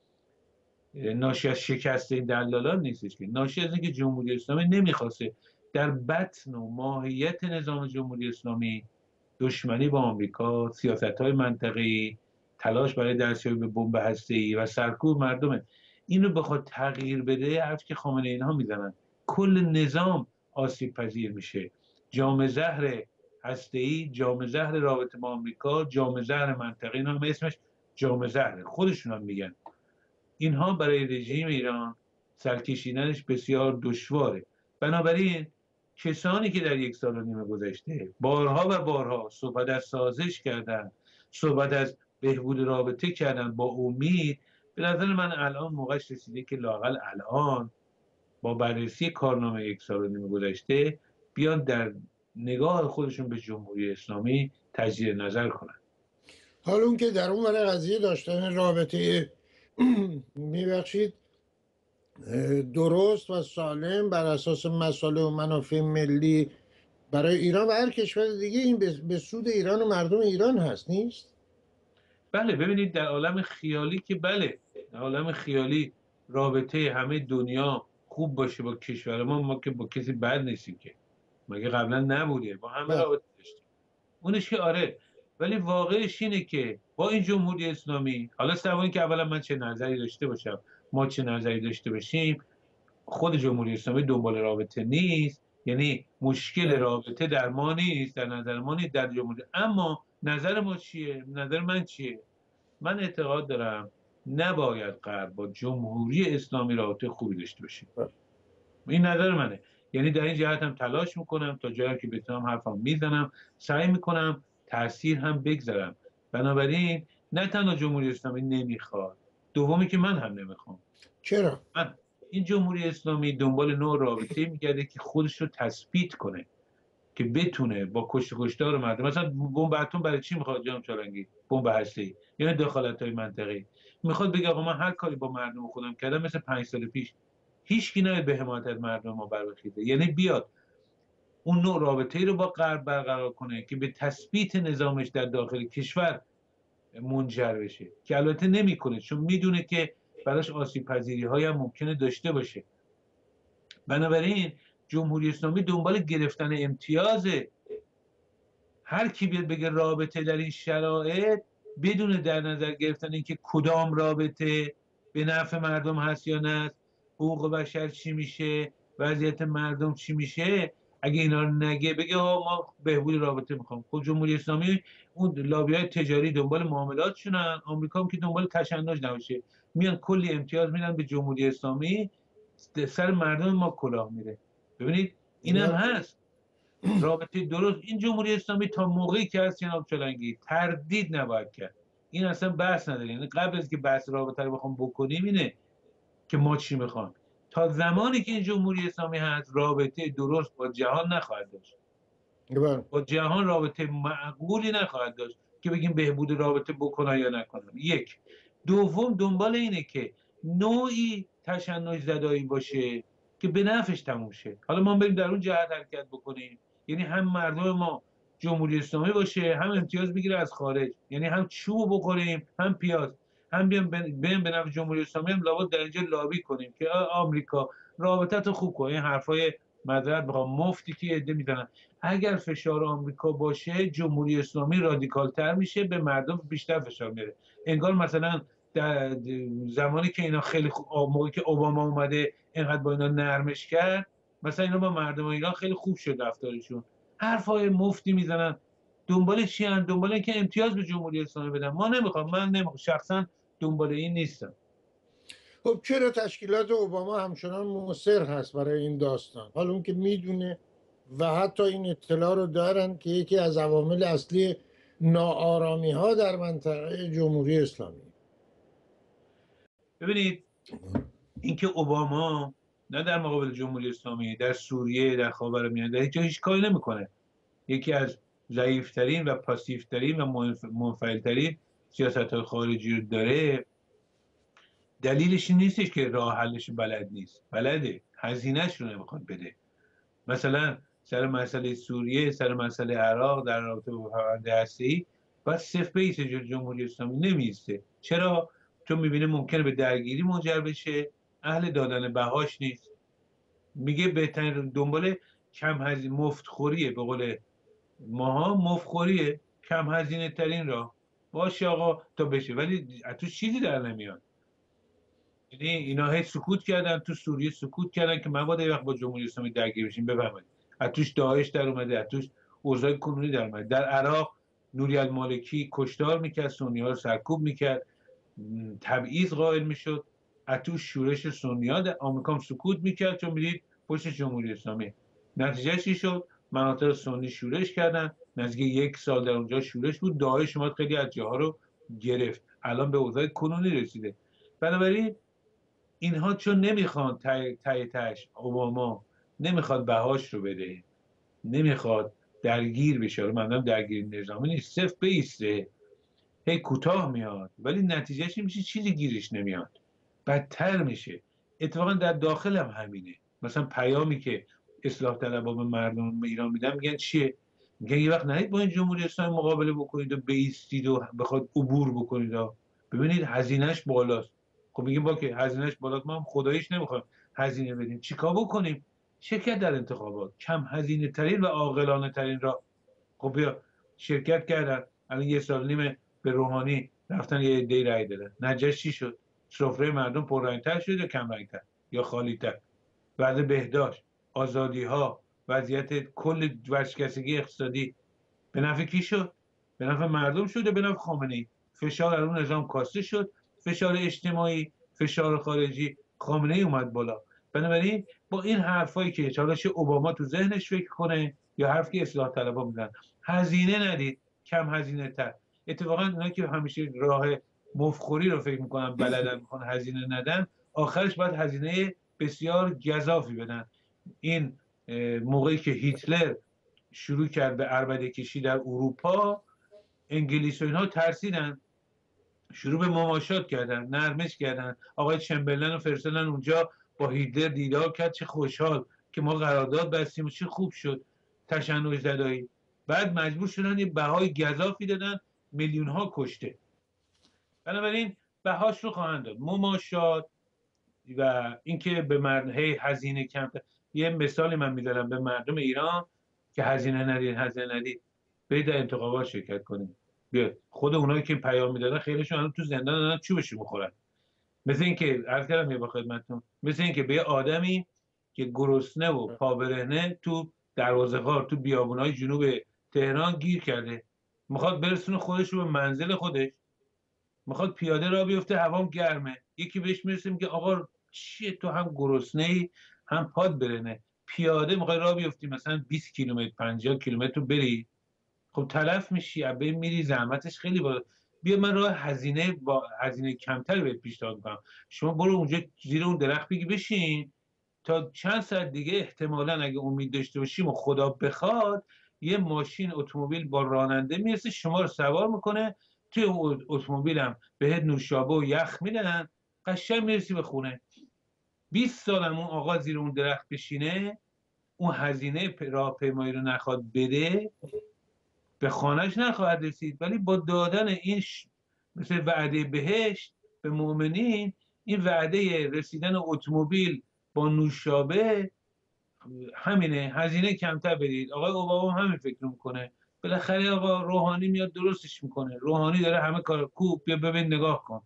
ناشی از شکست این دلالان نیستش که، ناشی از اینکه جمهوری اسلامی نمیخواسته در بطن و ماهیت نظام جمهوری اسلامی دشمنی با آمریکا، سیاست‌های منطقه‌ای، تلاش برای دستیابی به بمب هسته‌ای و سرکوب مردم این رو بخواد تغییر بده، حرفی که خامنه اینها میزنن، کل نظام آسیب پذیر میشه. جام زهر هسته‌ای، جام زهر رابطه با آمریکا، جام زهر منطقه، اینا هم اسمش جام زهر، خودشون هم میگن. اینها برای رژیم ایران سرکشیدنش بسیار دشواره. بنابراین کسانی که در 1 سال و نیم گذشته بارها و بارها صحبت از سازش کردن، صحبت از بهبود رابطه کردن با امید، به نظر من الان موقعش رسیده که لااقل الان با بررسی کارنامه 1 سال و نیم گذشته بیان در نگاه خودشون به جمهوری اسلامی تجدید نظر کنن. حالا اون که در اون ور قضیه داشتن رابطه میبخشید درست و سالم بر اساس مصالح و منافع ملی برای ایران و هر کشور دیگه، این به سود ایران و مردم ایران هست، نیست؟ بله، ببینید در عالم خیالی که بله، در عالم خیالی رابطه همه دنیا خوب باشه با کشور ما که با کسی بد نیستیم که. مگه قبلا نبوده؟ با همه بله. رابطه داشتیم. اونش که آره، ولی واقعش اینه که با این جمهوری اسلامی، حالا سوای که اولا من چه نظری داشته باشم، ما چه نظری داشته باشیم، خود جمهوری اسلامی دنبال رابطه نیست. یعنی مشکل رابطه در ما نیست، در نظر ما نیست، در جمهوری. اما نظر ما چیه؟ نظر من چیه؟ من اعتقاد دارم نباید غرب با جمهوری اسلامی رابطه خوبی داشته باشه. این نظر منه. یعنی در این جهت هم تلاش میکنم، تا جایی که بتونم حرفم میزنم، سعی میکنم تاثیر هم بگذارم. بنابراین نه تنها جمهوری اسلامی نمیخواد، دومی که من هم نمیخوام. چرا؟ من این جمهوری اسلامی دنبال نوع رابطه میگرده که خودش رو تثبیت کنه، که بتونه با کشتار مردم، مثلا بمب اتم برای چی میخواد جناب چالنگی؟ بمب هسته‌ای یعنی دخالت‌های منطقه‌ای. میخواد بگه آقا من هر کاری با مردم خودم کردم مثل 5 سال پیش، هیچ کی نمیاد به حمایت از مردم ما برخیزه. یعنی بیاد اون نوع رابطه‌ای رو با غرب برقرار کنه که به تثبیت نظامش در داخل کشور منجر بشه، که البته نمیکنه، چون میدونه که براش آسیب پذیری‌های هم ممکنه داشته باشه. بنابراین جمهوری اسلامی دنبال گرفتن امتیازه. هر کی بیاد بگه رابطه در این شرایط، بدون در نظر گرفتن اینکه کدام رابطه به نفع مردم هست یا نه، حقوق بشر چی میشه، وضعیت مردم چی میشه، اگه اینا رو نگه، بگه ما بهبود رابطه میخوام. خب جمهوری اسلامی اون لابیای تجاری دنبال معاملاتشونن، آمریکا هم که دنبال تشنج نباشه، میان کلی امتیاز میدن به جمهوری اسلامی، سر مردم ما کلاه میره. ببینید اینم بله. هست رابطه درست. این جمهوری اسلامی تا موقعی که هست جناب چلنگی تردید نباید کرد، این اصلا بحث نداره. یعنی قبل از که بحث رابطه رو بخوام بکنیم اینه که ما چی میخوام. تا زمانی که این جمهوری اسلامی هست رابطه درست با جهان نخواهد داشت، بله. با جهان رابطه معقولی نخواهد داشت که بگیم بهبود رابطه بکنن یا نکنن. یک. دوم دنبال اینه که نوعی تشنج زدایی باشه که به نفعش تموم شه. حالا ما بریم در اون جهت حرکت بکنیم، یعنی هم مردم ما جمهوری اسلامی باشه، هم امتیاز بگیره از خارج، یعنی هم چوب بخوریم هم پیاز، هم بیام به نفع جمهوری اسلامی، هم لابد در اینجا لابی کنیم که آمریکا رابطه تو خوب کن. این حرفای معذرت میخوام مفتی که عده میزنن. اگر فشار آمریکا باشه جمهوری اسلامی رادیکال تر میشه، به مردم بیشتر فشار میاره. انگار مثلا در زمانی که اینا خیلی موقعی که اوباما اومده اینقدر با اینا نرمش کرد، مثلا اینا با مردم ایران خیلی خوب شد رفتارشون. حرفای مفتی میزنن. دنبال چی ان؟ دنبال اینکه امتیاز به جمهوری اسلامی بدن. ما نمیخوام، من نمیخوام، شخصا دنبال این نیستم. خب چرا تشکیلات اوباما همچنان مصر هست برای این داستان، حالا اون که میدونه و حتی این اطلاع رو دارن که یکی از عوامل اصلی ناآرامی ها در منطقه جمهوری اسلامی؟ ببینید اینکه اوباما نه در مقابل جمهوری اسلامی، در سوریه، در خاورمیانه، در هیچ جا هیچ کاری نمیکنه. یکی از ضعیفترین و پاسیفترین و منفعلترین سیاست‌های خارجی رو داره. دلیلش این نیستش که راه حلش بلد نیست، بلده، هزینهش رو نمیخواد بده. مثلا سر مسئله سوریه، سر مسئله عراق، در رابطه با پرونده هسته‌ای باید صفر بیسه. جمهوری اسلامی نمیسته. چرا؟ چون میبینه ممکنه به درگیری منجر بشه، اهل دادن بهاش نیست، میگه بهترین دنبال کم هزینه مفتخوریه، به قول ماها مفخوریه، کم هزینه ترین راه باشه آقا تا بشه. ولی تو چیزی در نمیاد. یعنی اینا هی سکوت کردن، تو سوریه سکوت کردن که مبادا یه وقت با جمهوری اسلامی درگیر بشیم. بفهمید از توش داعش در اومده، از توش اوضاع کنونی در اومده. در عراق نوری المالکی کشتار میکرد، سنی ها رو سرکوب میکرد، تبعیض قائل میشد، از توش شورش سنی ها. آمریکا هم سکوت میکرد چون میدید پشت جمهوری اسلامی. نتیجه چی شد؟ مناطق سنی شورش کردن، نزدیک 1 سال در اونجا شورش بود. داعش اومد خیلی از جاها رو گرفت، الان به اوضاع کنونی رسیده. بنابراین اینها چون نمیخوان تش اوباما نمیخواد بهاش رو بده، نمیخواد درگیر بشه. رو منم درگیر نظامی نیست، صفر بیسته، هی کوتاه میاد ولی نتیجهش میشه چیزی گیرش نمیاد، بدتر میشه. اتفاقا در داخل هم همینه. مثلا پیامی که اصلاح طلبها به مردم ایران میدن میگن چیه؟ میگن یه وقت نهید با این جمهوری اسلامی مقابله بکنید و بیستید و بخواد عبور بکنید و ببینید هزینهش بالاست. خب میگیم با که هزینهش بالاست، ما هم خداییش نمیخوایم هزینه بدیم، چیکار بکنیم؟ شرکت در انتخابات، کم هزینه ترین و عاقلانه ترین راه. خب بیا شرکت کردن، الان 1 سال و نیم به روحانی رفتن یه عده‌ای رأی دادن، نتیجهش چی شد؟ سفره مردم پررنگ‌تر شد یا کم رنگ‌تر یا خالی‌تر؟ وضع بهداشت، آزادی ها، وضعیت کل ورشکستگی اقتصادی به نفع کی شد؟ به نفع مردم شد یا به نفع خامنه‌ای؟ فشار در اون نظام کاسته شد، فشار اجتماعی، فشار خارجی، خامنه‌ای اومد بالا. بنابراین با این حرفایی که حالا چه اوباما تو ذهنش فکر کنه یا حرفی که اصلاح طلبها میزنن، هزینه ندید، کم هزینه تر. اتفاقا اینا که همیشه راه مفخوری رو فکر میکنن بلدن، میخوان هزینه ندن، آخرش باید هزینه بسیار گزافی بدن. این موقعی که هیتلر شروع کرد به عربده کشی در اروپا، انگلیس و اینها ترسیدن، شروع به مماشات کردن، نرمش کردن. آقای چمبرلن رو فرستادن اونجا، با هیتلر دیدار کرد، چه خوشحال که ما قرارداد بستیم و چه خوب شد، تشنج زدایی. بعد مجبور شدن یه بهای گزافی دادن، میلیون ها کشته. بنابراین بهاش رو خواهند داد، مماشات و اینکه به مردم هزینه کم. یه مثالی من میذارم به مردم ایران که هزینه ندید، برید در انتخابات شرکت کنید. بیاد خود اونایی که پیام میدادن خیلیشون الان تو زندان دارن چوبشو میخورن. مثل اینکه عرض کردم یه با خدمتتون، مثل اینکه به یه آدمی که گرسنه و پابرهنه تو دروازه غار تو بیابونای جنوب تهران گیر کرده، میخواد برسونه خودش رو به منزل خودش، میخواد پیاده راه بیفته، هوام گرمه، یکی بهش میرسه میگه آقا چیه تو هم گرسنه ای هم پاد برهنه، پیاده میخوای راه بیفتی مثلا 20 کیلومتر 50 کیلومتر رو بری، خب تلف میشی، ابی میری، زحمتش خیلی بالا. بیا من راه هزینه با هزینه کمتری بهت پیشنهاد میکنم، شما برو اونجا زیر اون درخت بگی بشین تا چند ساعت دیگه احتمالاً اگه امید داشته باشیم و خدا بخواد یه ماشین اتومبیل با راننده میرسه شما رو سوار میکنه، توی اون اتومبیل هم بهت نوشابه و یخ میدن، قشنگ میرسی به خونه. 20 سالم اون آقا زیر اون درخت بشینه، اون هزینه راهپیمایی رو نخواد بده، به خانهش نخواهد رسید، ولی با دادن این مثل وعده بهشت به مؤمنین، این وعده رسیدن اتومبیل با نوشابه، همینه، هزینه کمتر بدید. آقای اوباما هم همین فکر میکنه، بالاخره آقا روحانی میاد درستش میکنه، روحانی داره همه کار کوب، بیا ببین نگاه کن.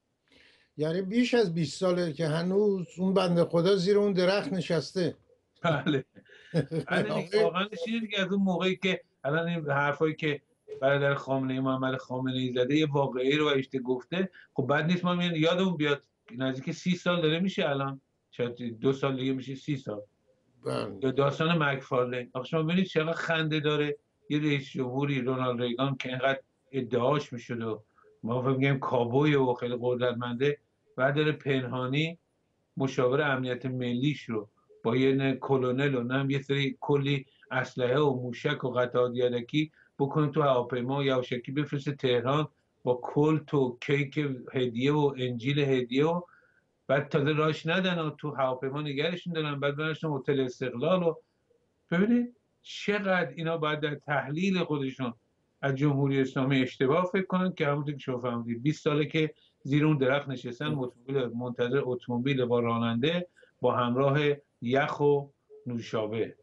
یعنی بیش از 20 ساله که هنوز اون بنده خدا زیر اون درخت نشسته. بله. بله دیگه، آقای واقعا چیزی دیگه از اون موقعی که الان این حرفایی که برادر خامنه ای محمد خامنه ای زده یه واقعی رو اشته گفته، خب بد نیست ما یادمون بیاد نزدیک 30 سال داره میشه الان، شاید 2 سال دیگه میشه 30 سال، بله. یا داستان مکفارلین. آخه شما ببینید چقدر خنده داره، یه رئیس جمهوری رونالد ریگان که اینقدر ادعاش میشد و ما فکر میگیم کابوی و خیلی قدرتمنده، بعد داره پنهانی مشاور امنیت ملیش رو با یه کلونل و نم یه سری کلی اسلحه و موشک و قطعات یدکی بکنه تو هواپیما و یواشکی بفرسته تهران با کلت و کیک هدیه و انجیل هدیه، و بعد تازه راش ندن و تو هواپیما نگرشون دارن، بعد برنشون هتل استقلال. و ببینید چقدر اینا باید در تحلیل خودشون از جمهوری اسلامی اشتباه فکر کنن که همونطور که شما فهمیدید 20 ساله که زیر اون درخت نشستن، اتومبیل منتظر اتومبیل با راننده با همراه یخ و نوشابه.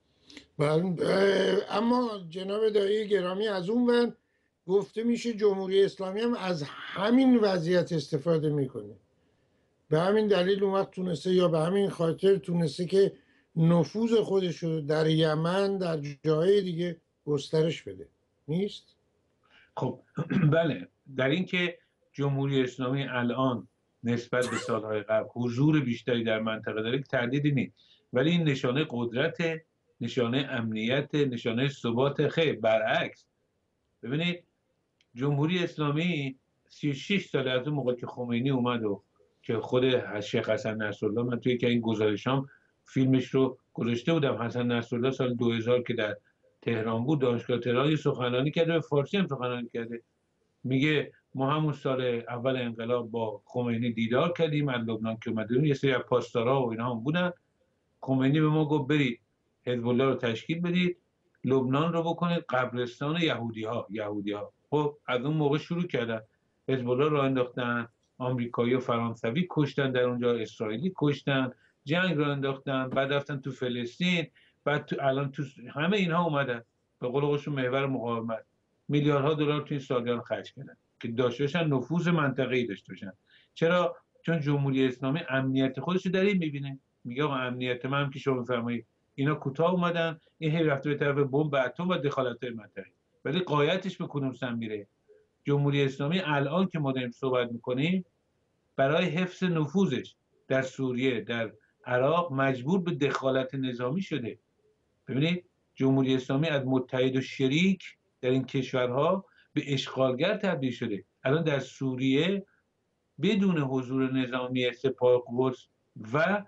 اما جناب دایی گرامی از اون ور گفته میشه جمهوری اسلامی هم از همین وضعیت استفاده میکنه، به همین دلیل اون وقت تونسته، یا به همین خاطر تونسته که نفوذ خودش رو در یمن در جای دیگه گسترش بده، نیست؟ خب بله، در این که جمهوری اسلامی الان نسبت به سالهای قبل حضور بیشتری در منطقه داره که تردیدی نیست، ولی این نشانه قدرت، نشانه امنیت، نشانه ثبات؟ خیر، برعکس. ببینید جمهوری اسلامی 36 سال از اون موقع که خمینی اومد و که خود شیخ حسن نصرالله، من توی که این گزارشام فیلمش رو گذاشته بودم، حسن نصرالله سال 2000 که در تهران بود، دانشگاه تهران یه سخنرانی کرده، به فارسی هم سخنرانی کرده، میگه ما همون سال اول انقلاب با خمینی دیدار کردیم از لبنان که اومدیم، یه سری از پاسدارا و اینا هم بودن، خمینی به ما گفت برید حزب الله رو تشکیل بدید، لبنان رو بکنید قبرستان یهودی ها. خب از اون موقع شروع کردن حزب الله رو انداختن، آمریکایی و فرانسوی کشتن در اونجا، اسرائیلی کشتن، جنگ رو انداختن، بعد رفتن تو فلسطین، بعد تو الان تو همه اینها اومدن به قول خودشون محور مقاومت، میلیاردها دلار تو این سالیان خرج کردن که داشته باشن نفوذ منطقه‌ای داشته باشن. چرا؟ چون جمهوری اسلامی امنیت خودش رو در این میبینه، میگه آقا امنیت من هم که شما میفرمایید اینا کوتاه اومدن، این هی رفته به طرف بمب اتم و دخالت منطقه‌ای، ولی قایتش به کدوم سمت میره؟ جمهوری اسلامی الان که ما داریم صحبت میکنیم برای حفظ نفوذش در سوریه، در عراق مجبور به دخالت نظامی شده. ببینید جمهوری اسلامی از متحد و شریک در این کشورها به اشغالگر تبدیل شده. الان در سوریه بدون حضور نظامی سپاهقدس و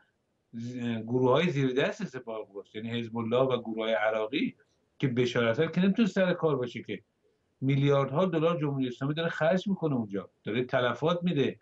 گروه های زیر دست سپاهقدس یعنی حزب الله و گروه های عراقی که بشارت که نمیتونه سر کار باشه، که میلیاردها دلار جمهوری اسلامی داره خرج میکنه اونجا، داره تلفات میده،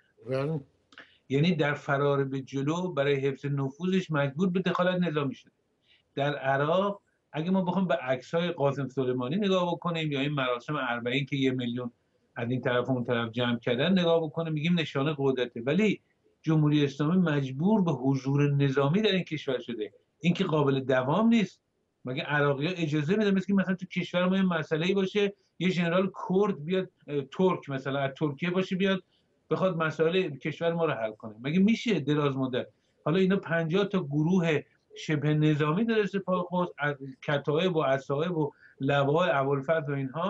یعنی در فرار به جلو برای حفظ نفوذش مجبور به دخالت نظامی شده. در عراق اگه ما بخوام به عکس‌های قاسم سلیمانی نگاه بکنیم یا این مراسم اربعین که 1,000,000 از این طرف و اون طرف جمع کردن نگاه بکنیم، میگیم نشانه قدرته، ولی جمهوری اسلامی مجبور به حضور نظامی در این کشور شده، این که قابل دوام نیست. مگه عراقی‌ها اجازه میدن مثلا تو کشور ما یه مسئله‌ای باشه یه ژنرال کرد بیاد، ترک مثلا از ترکیه باشه بیاد بخواد مسائل کشور ما رو حل کنه؟ مگه میشه دراز مدت؟ حالا اینا 50 تا گروه شبه نظامی داره سپاه قدس، کتایب و عصایب و لواء ابوالفضل و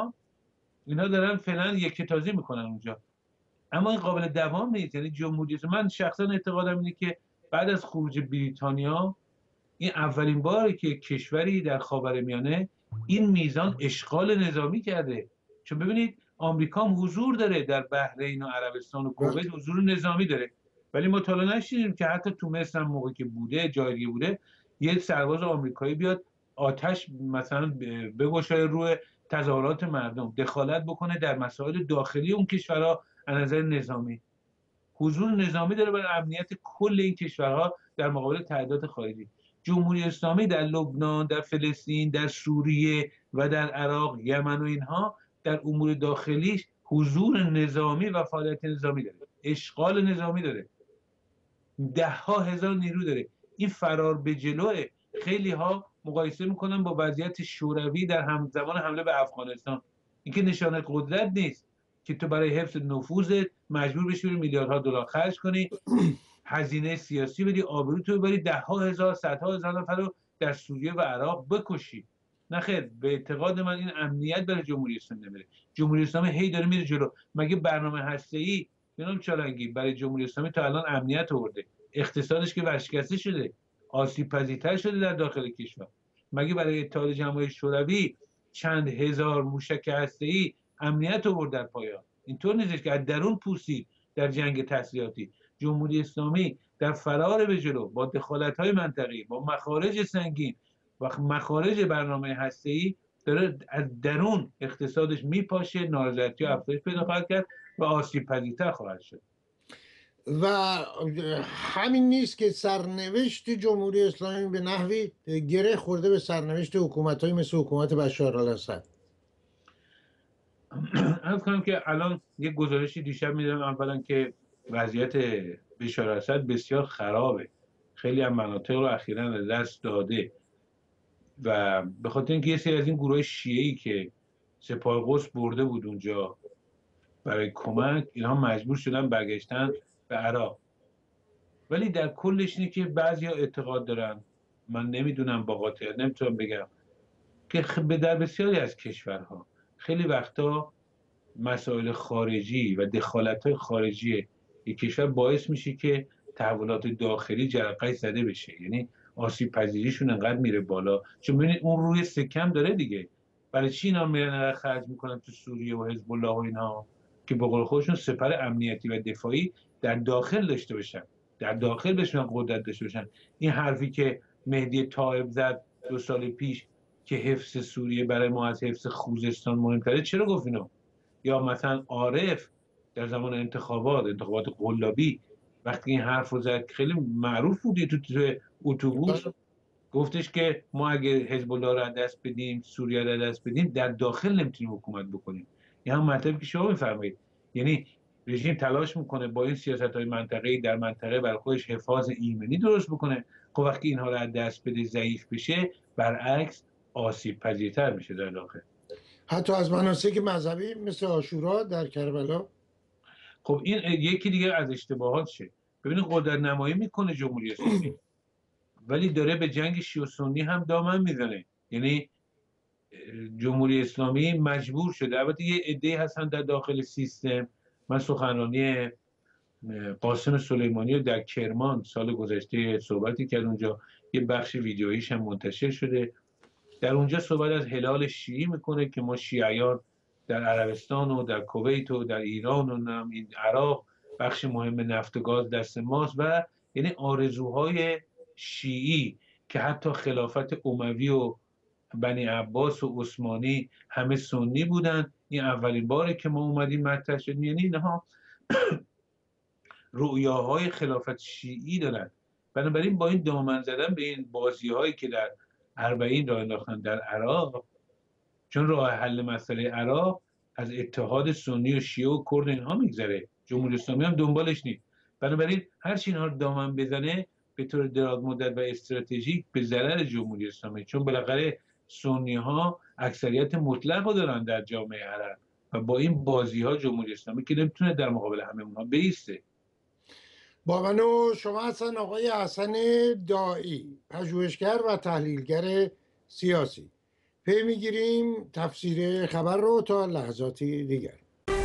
اینها دارن فعلا یک تازی میکنن اونجا. اما این قابل دوام نیست. یعنی جمهوری اسلامی، من شخصا اعتقادم اینه که بعد از خروج بریتانیا این اولین باره که کشوری در خاورمیانه این میزان اشغال نظامی کرده. چون ببینید آمریکا هم حضور داره در بحرین و عربستان و کویت، حضور نظامی داره، ولی ما تا نشیدیم که حتی تو مصر هم موقعی که بوده جایگی بوده یه سرباز آمریکایی بیاد آتش مثلا بگشای روی تظاهرات مردم، دخالت بکنه در مسائل داخلی اون کشورها از نظر نظامی. حضور نظامی داره برای امنیت کل این کشورها در مقابل تهدیدات خارجی. جمهوری اسلامی در لبنان، در فلسطین، در سوریه و در عراق، یمن و اینها در امور داخلیش حضور نظامی و فعالیت نظامی داره، اشغال نظامی داره، ده ها هزار نیرو داره. این فرار به جلوه. خیلی ها مقایسه میکنن با وضعیت شوروی در زمان حمله به افغانستان. این که نشانه قدرت نیست که تو برای حفظ نفوذت مجبور بشی میلیاردها دلار خرج کنی، هزینه سیاسی بدی، آبروتو ببری، ده ها هزار، صدها هزار نفر رو در سوریه و عراق بکشی. نه خیر، به اعتقاد من این امنیت برای جمهوری اسلامی نمیره. جمهوری اسلامی هی داره میره جلو. مگه برنامه هسته‌ای جناب چالنگی برای جمهوری اسلامی تا الان امنیت آورده؟ اقتصادش که ورشکسته شده، آسیب پذیرتر شده در داخل کشور. مگه برای اتحاد جماهیر شوروی چند هزار موشک هسته‌ای امنیت آورد در پایان؟ اینطور نیست که از درون پوسید در جنگ تسلیحاتی. جمهوری اسلامی در فرار به جلو با دخالت‌های منطقه‌ای، با مخارج سنگین و مخارج برنامه هسته‌ای داره از درون اقتصادش میپاشه، نارضایتی افزایش پیدا خواهد کرد و آسیب پذیرتر خواهد شد. و همین نیست که سرنوشت جمهوری اسلامی به نحوی گره خورده به سرنوشت حکومت‌های مثل حکومت بشار الاسد. عرض کنم که الان یک گزارشی دیشب میدونم اولا که وضعیت بشار الاسد بسیار خرابه، خیلی از مناطق رو اخیراً از دست داده و به خاطر اینکه یه سری از این گروه شیعه‌ای که سپاه قدس برده بود اونجا برای کمک، اینها مجبور شدن برگشتن به عراق. ولی در کلش اینه که بعضیا اعتقاد دارن، من نمیدونم با قاطعیت نمیتونم بگم، که در بسیاری از کشورها خیلی وقتا مسائل خارجی و دخالت‌های خارجی یک کشور باعث میشه که تحولات داخلی جرقه‌ای زده بشه. یعنی آسیب پذیریشون انقدر میره بالا، چون ببینید اون روی سکم داره دیگه. برای چی اینا میرن خرج میکنن تو سوریه و حزب الله و اینها که به قول خودشون سپر امنیتی و دفاعی در داخل داشته باشن، در داخل بشن قدرت داشته باشن. این حرفی که مهدی طائب زد 2 سال پیش که حفظ سوریه برای ما از حفظ خوزستان مهمتره، چرا گفت اینو؟ یا مثلا عارف در زمان انتخابات قلابی وقتی این حرف رو زد، خیلی معروف بود، تو اتوبوس گفتش که ما اگه حزب الله رو دست بدیم، سوریه رو دست بدیم، در داخل نمیتونیم حکومت بکنیم. این هم مطلبی که شما میفرمایید. یعنی رژیم تلاش میکنه با این سیاست‌های منطقه‌ای در منطقه برای خودش حفاظ ایمنی درست بکنه. خب وقتی اینها رو دست بده، ضعیف بشه، برعکس آسیب پذیرتر میشه در داخل. حتی از مناسک مذهبی مثل عاشورا در کربلا. خب این یکی دیگه از اشتباهات شه. ببینید قدرت نمایی میکنه جمهوری اسلامی ولی داره به جنگ شیعه و سنی هم دامن میزنه. یعنی جمهوری اسلامی مجبور شده، البته یه عده‌ای هستن در داخل سیستم. من سخنرانی قاسم سلیمانی رو در کرمان سال گذشته صحبتی کرد، اونجا یه بخش ویدیوییش هم منتشر شده. در اونجا صحبت از هلال شیعی میکنه که ما شیعیان در عربستان و در کویت و در ایران و این عراق بخش مهم نفت و گاز دست ماست و یعنی آرزوهای شیعی که حتی خلافت اموی و بنی عباس و عثمانی همه سنی بودن، این اولین باره که ما اومدیم مطرح شدیم. یعنی اینها رؤیاهای خلافت شیعی دارن. بنابراین با این دامن زدن به این بازی‌هایی که در 40 راه انداختن در عراق، چون راه حل مسئله عراق از اتحاد سنی و شیعه و کرد اینها میگذره، جمهوری اسلامی هم دنبالش نیست. بنابراین هر چی اینها رو دامن بزنه به طور دراز مدت و استراتژیک به ضرر جمهوری اسلامی، چون بالاخره سنی ها اکثریت مطلق رو دارن در جامعه عرب و با این بازی ها جمهوری اسلامی که نمیتونه در مقابل همه اونها بایسته. با من و شما هستن آقای حسن دایی، پژوهشگر و تحلیلگر سیاسی. پی میگیریم تفسیر خبر رو تا لحظاتی دیگر.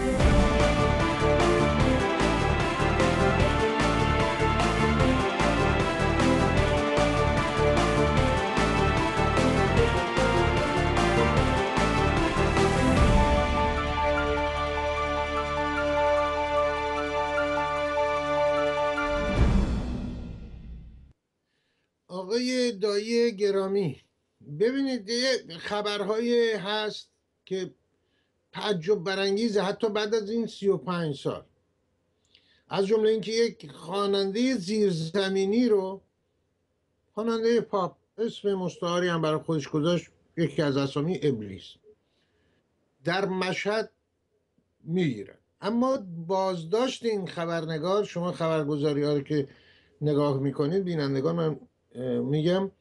آقای دایی گرامی، ببینید یه خبرهایی هست که تعجب برانگیزه حتی بعد از این 35 سال. از جمله اینکه یک خواننده زیرزمینی رو، خواننده پاپ، اسم مستعاری هم برای خودش گذاشت، یکی از اسامی ابلیس، در مشهد میگیرن. اما بازداشت این خبرنگار، شما خبرگزاری ها رو که نگاه میکنید، بینندگان، من میگم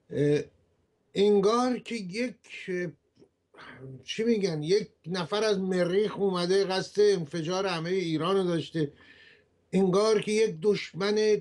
انگار که یک چی میگن، یک نفر از مریخ اومده قصد انفجار همه ایران رو داشته، انگار که یک دشمن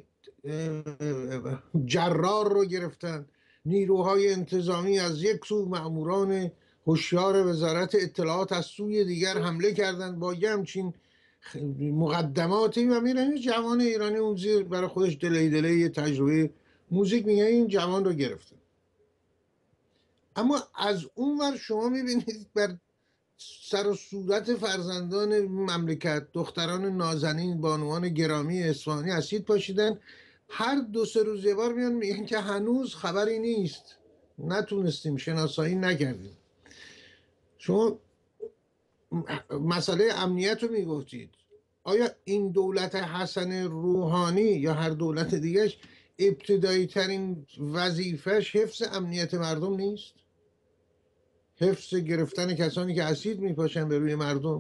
جرار رو گرفتن. نیروهای انتظامی از یک سو، مأموران هوشیار وزارت اطلاعات از سوی دیگر حمله کردند با یه همچین مقدماتی و میرن جوان ایرانی اون زیر برای خودش دلی تجربه موزیک، میگن این جوان رو گرفتن. اما از اون ور شما میبینید بر سر و صورت فرزندان مملکت، دختران نازنین، بانوان گرامی اصفهانی اسید پاشیدن. هر 2-3 روز یه بار میان میگن که هنوز خبری نیست، نتونستیم، شناسایی نکردیم. شما مسئله امنیت رو میگفتید، آیا این دولت حسن روحانی یا هر دولت دیگهش ابتدایی ترین وظیفش حفظ امنیت مردم نیست؟ حفظ گرفتن کسانی که اسید میپاشن به روی مردم؟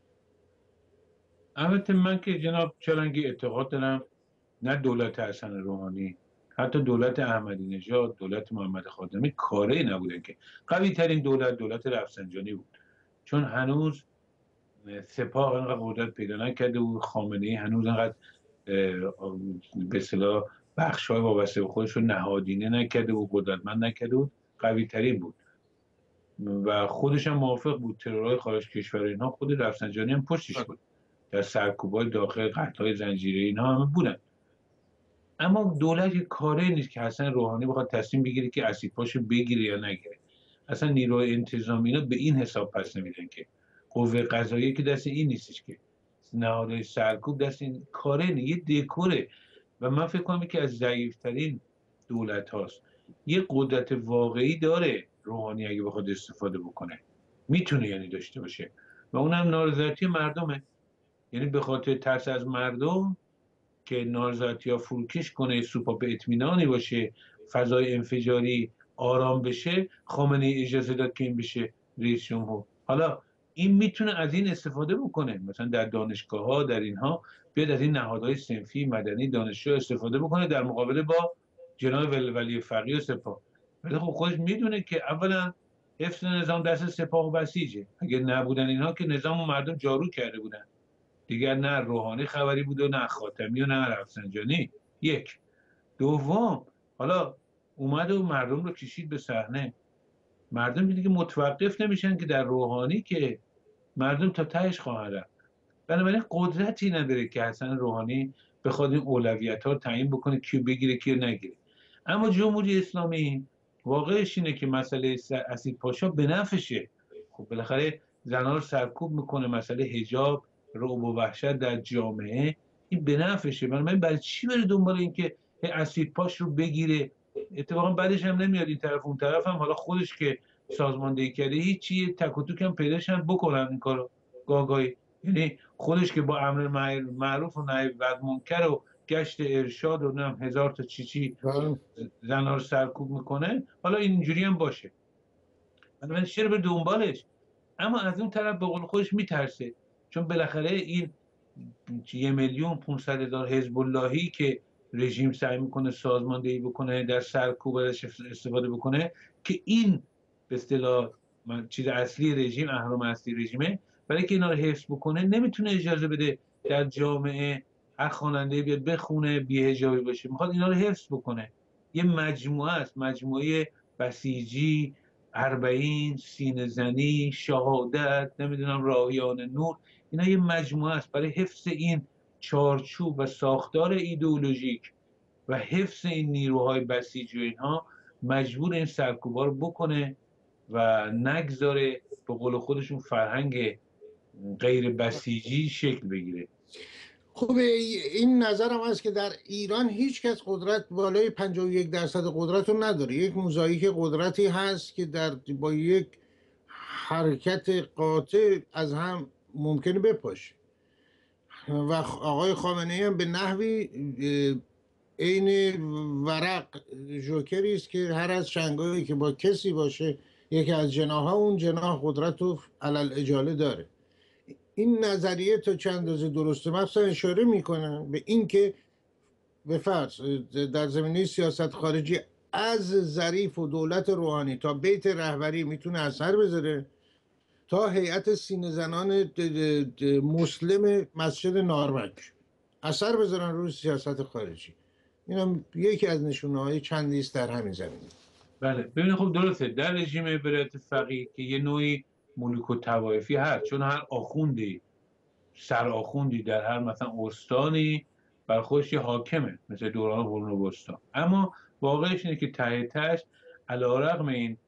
البته من که جناب چالنگی اعتقاد دارم نه دولت حسن روحانی، حتی دولت احمدی نژاد، دولت محمد خاتمی کاری نبودن که قوی ترین دولت رفسنجانی بود. چون هنوز سپاه انقدر قدرت پیدا نکرده بود، خامنه‌ای هنوز انقدر به اصطلاح بخش‌های وابسته به خودش رو نهادینه نکرده بود، قدرتمند نکرده بود، قوی ترین بود و خودش هم موافق بود. ترورهای خارج کشور اینها خود رفسنجانی هم پشتش بود، در سرکوب‌های داخل، قتل‌های زنجیره‌ای اینها همه بودن. اما دولت یه کاری نیست که حسن روحانی بخواد تصمیم بگیره که اسیدپاشو بگیره یا نگیره. اصلا نیروی انتظامی اینا به این حساب پس نمیدن که قوه قضاییه که دست این نیستش، که نهادهای سرکوب دست این کاره نه، یه دکوره. و من فکر کنم که از ضعیفترین دولت هاست. یه قدرت واقعی داره روحانی، اگه بخواد استفاده بکنه میتونه، یعنی داشته باشه، و اونم نارضایتی مردمه. یعنی به خاطر ترس از مردم که نارضایتی ها فروکش کنه، سوپاپ اطمینانی باشه، فضای انفجاری آرام بشه، خامنه ای اجازه داد که این بشه رئیس جمهور. حالا این میتونه از این استفاده بکنه، مثلا در دانشگاه ها، در اینها بیاد از این نهادهای صنفی مدنی دانشجو استفاده بکنه در مقابله با جناب ولی فقیه و سپاه. ولی خب خودش میدونه که اولا حفظ نظام دست سپاه و بسیجه، اگه نبودن اینها که نظام و مردم جارو کرده بودن دیگر، نه روحانی خبری بود و نه خاتمی و نه رفسنجانی. یک. دوم، حالا اومد و مردم رو کشید به صحنه. مردم دیگه متوقف نمیشن که در روحانی که مردم تا تهش خواهد رفت. بنابراین قدرتی نداره که حسن روحانی بخواد این اولویت ها رو تعیین بکنه کیو بگیره کیو نگیره. اما جمهوری اسلامی واقعش اینه که مسئله اسید پاشا به نفعشه. خب بالاخره زنها رو سرکوب میکنه، مسئله حجاب، رعب و وحشت در جامعه، این به نفعشه. بنابراین برای چی بره دنبال این که اسید پاش رو بگیره؟ اتفاقا بعدش هم نمیاد این طرف اون طرف هم حالا خودش که سازماندهی کرده هیچی تک و توک هم پیداش هم بکنن این کارو گاگایی. یعنی خودش که با امر معروف و نهی از منکر و گشت ارشاد و نم هزار تا چی زنها رو سرکوب میکنه، حالا اینجوری هم باشه. بنابراین چرا به دنبالش؟ اما از اون طرف به قول خودش میترسه، چون بالاخره این 1,500,000 حزب اللهی که رژیم سعی میکنه سازماندهی بکنه در سرکوب استفاده بکنه، که این به اصطلاح چیز اصلی رژیم، اهرم اصلی رژیمه، برای که اینا رو حفظ بکنه نمیتونه اجازه بده در جامعه هر خواننده بیاد بخونه بی‌حجابی باشه، میخواد اینا رو حفظ بکنه. یه مجموعه است، مجموعه بسیجی، اربعین، سینه زنی، شهادت، نمیدونم راهیان نور، اینا یه مجموعه است برای حفظ این چارچوب و ساختار ایدئولوژیک و حفظ این نیروهای بسیجی و اینها. مجبور این سرکوبا رو بکنه و نگذاره به قول خودشون فرهنگ غیر بسیجی شکل بگیره. خب این نظرم هست که در ایران هیچ کس قدرت بالای 51% قدرت رو نداره. یک موزاییک قدرتی هست که با یک حرکت قاطع از هم ممکنه بپاشه و آقای خامنه ای هم به نحوی عین ورق جوکری است که هر از چنگایی که با کسی باشه یکی از جناحها اون جناح قدرت رو علل اجاله داره. این نظریه تا چند اندازه درسته. مثلا اشاره میکنم به این که به فرض در زمینه سیاست خارجی از ظریف و دولت روحانی تا بیت رهبری میتونه اثر بذاره، تا هیئت سینه زنان مسلم مسجد نارمک اثر بذارن روی سیاست خارجی. اینم یکی از نشونه های چندی است در همین زمینه. بله ببینید، خب درسته در رژیم ولایت فقیه که یه نوعی ملوک و طوایفی هست، چون هر آخوندی، سر آخوندی در هر مثلا استانی بر خودش یه حاکمه، مثل دوران قرون وسطی. اما واقعش اینه که ته تهش علیرغم این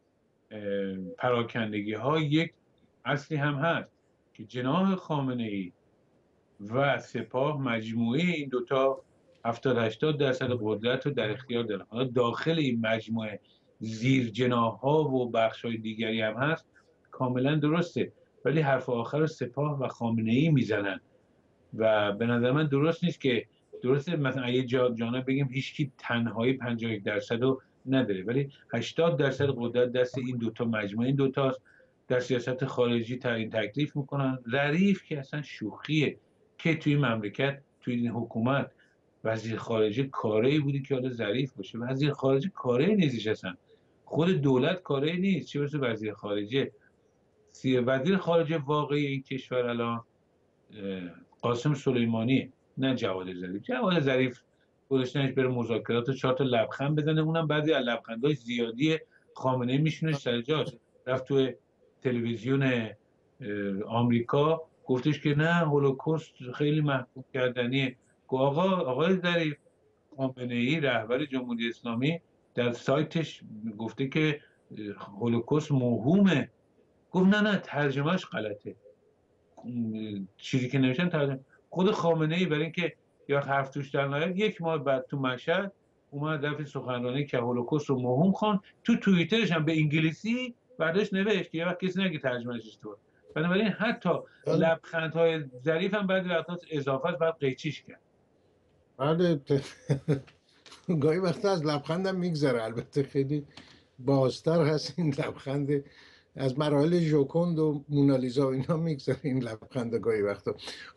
پراکندگی ها یک اصلی هم هست که جناح خامنه ای و سپاه مجموعه این دوتا 70-80% قدرت رو در اختیار دارن. حالا داخل این مجموعه زیر جناح ها و بخش های دیگری هم هست، کاملا درسته، ولی حرف آخر رو سپاه و خامنه ای میزنن و به نظر من درست نیست که درسته مثلا یه جانب بگیم هیچکی تنهایی 51% رو نداره، ولی 80% قدرت دست این دوتا مجموعه این دوتاست. در سیاست خارجی تعیین تکلیف میکنن. ظریف که اصلا شوخیه که توی مملکت توی این حکومت وزیر خارجه کاری بودی که حالا ظریف باشه؟ وزیر خارجه کاری نیستش اصلا، خود دولت کاری نیست، چه برسه وزیر خارجه. وزیر خارجه واقعی این کشور الان قاسم سلیمانی، نه جواد ظریف. جواد ظریف گذاشتنش بره مذاکرات و 4 تا لبخند بزنه، اونم بعضی از لبخندهای زیادی خامنه‌ای میشونه سر جاش. رفت تو تلویزیون آمریکا گفتش که نه هولوکاست خیلی محکوم کردنیه. گفت آقای ظریف، خامنه‌ای رهبر جمهوری اسلامی در سایتش گفته که هولوکاست موهومه. گفت نه ترجمهش غلطه، چیزی که نوشتن ترجمه. خود خامنه ای برای اینکه یا حرف توش در نیاد، 1 ماه بعد تو مشهد اومد دفعه سخنرانی که هولوکاست رو موهوم خوان، تو توییترش هم به انگلیسی بعدش نوشت که یه وقت کسی نگه ترجمهش اشتباه. بنابراین حتی لبخندهای ظریف هم بعد وقتا اضافه است، بعد قیچیش کرد. بله گاهی وقتا از لبخندم میگذره، البته خیلی بازتر هست این لبخند، از مراحل ژوکند و مونالیزا و اینا میگذره این لبخند گاهی وقتا.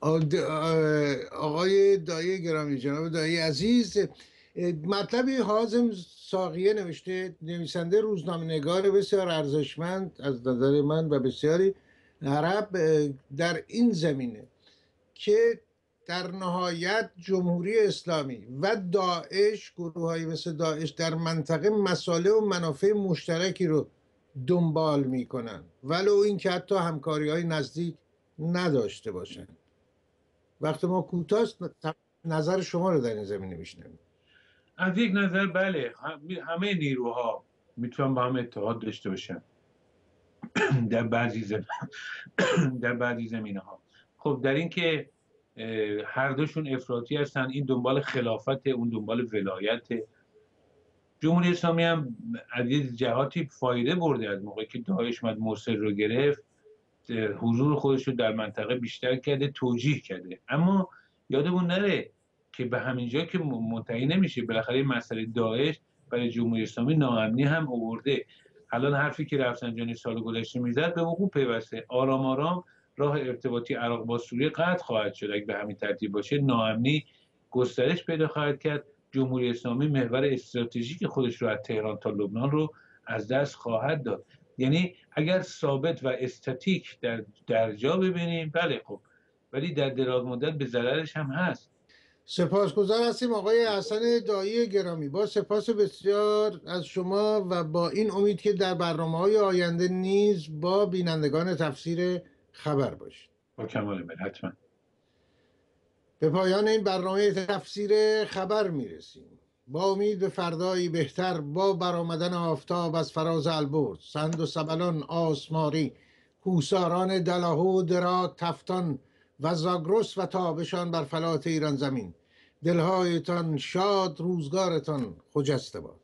آقای دایی گرامی، جناب دایی عزیز، مطلبی حازم ساقیه نوشته، نویسنده روزنامه‌نگار بسیار ارزشمند از نظر من و بسیاری عرب، در این زمینه که در نهایت جمهوری اسلامی و داعش، گروه‌هایی مثل داعش در منطقه مصالح و منافع مشترکی رو دنبال میکنن، ولو اینکه حتی همکاری‌های نزدیک نداشته باشن. وقتی ما کوتاست، نظر شما رو در این زمینه میشنویم. از یک نظر بله، همه نیروها میتونن با هم اتحاد داشته باشن در بعضی زمینه ها. خب در این که هر دوشون افراطی هستن، این دنبال خلافت، اون دنبال ولایت. جمهوری اسلامی هم از یه جهاتی فایده برده از موقعی که داعش اومد موصل رو گرفت، حضور خودش رو در منطقه بیشتر کرده، توجیه کرده. اما یادمون نره که به همین جا که منتهی نمیشه، بالاخره مسئله داعش برای جمهوری اسلامی ناامنی هم آورده. الان حرفی که رفسنجانی سال گذشته میزد به وقوع پیوسته. آرام آرام راه ارتباطی عراق با سوریه قطع خواهد شد. اگه به همین ترتیب باشه، ناامنی گسترش پیدا خواهد کرد. جمهوری اسلامی محور استراتژیک خودش رو از تهران تا لبنان رو از دست خواهد داد. یعنی اگر ثابت و استاتیک در جا ببینیم، بله خب، ولی در دراز مدت به ضررش هم هست. سپاسگزار هستیم آقای حسن دایی گرامی. با سپاس بسیار از شما و با این امید که در برنامه‌های آینده نیز با بینندگان تفسیر خبر باشید. با کمال میل، حتما. به پایان این برنامه تفسیر خبر میرسیم. با امید به فردایی بهتر، با برآمدن آفتاب از فراز البرز، سند و سبلان آسماری، کوساران دلاهو و دراک تفتان و زاگرس و تابشان بر فلات ایران زمین. دلهایتان شاد، روزگارتان خجسته باد.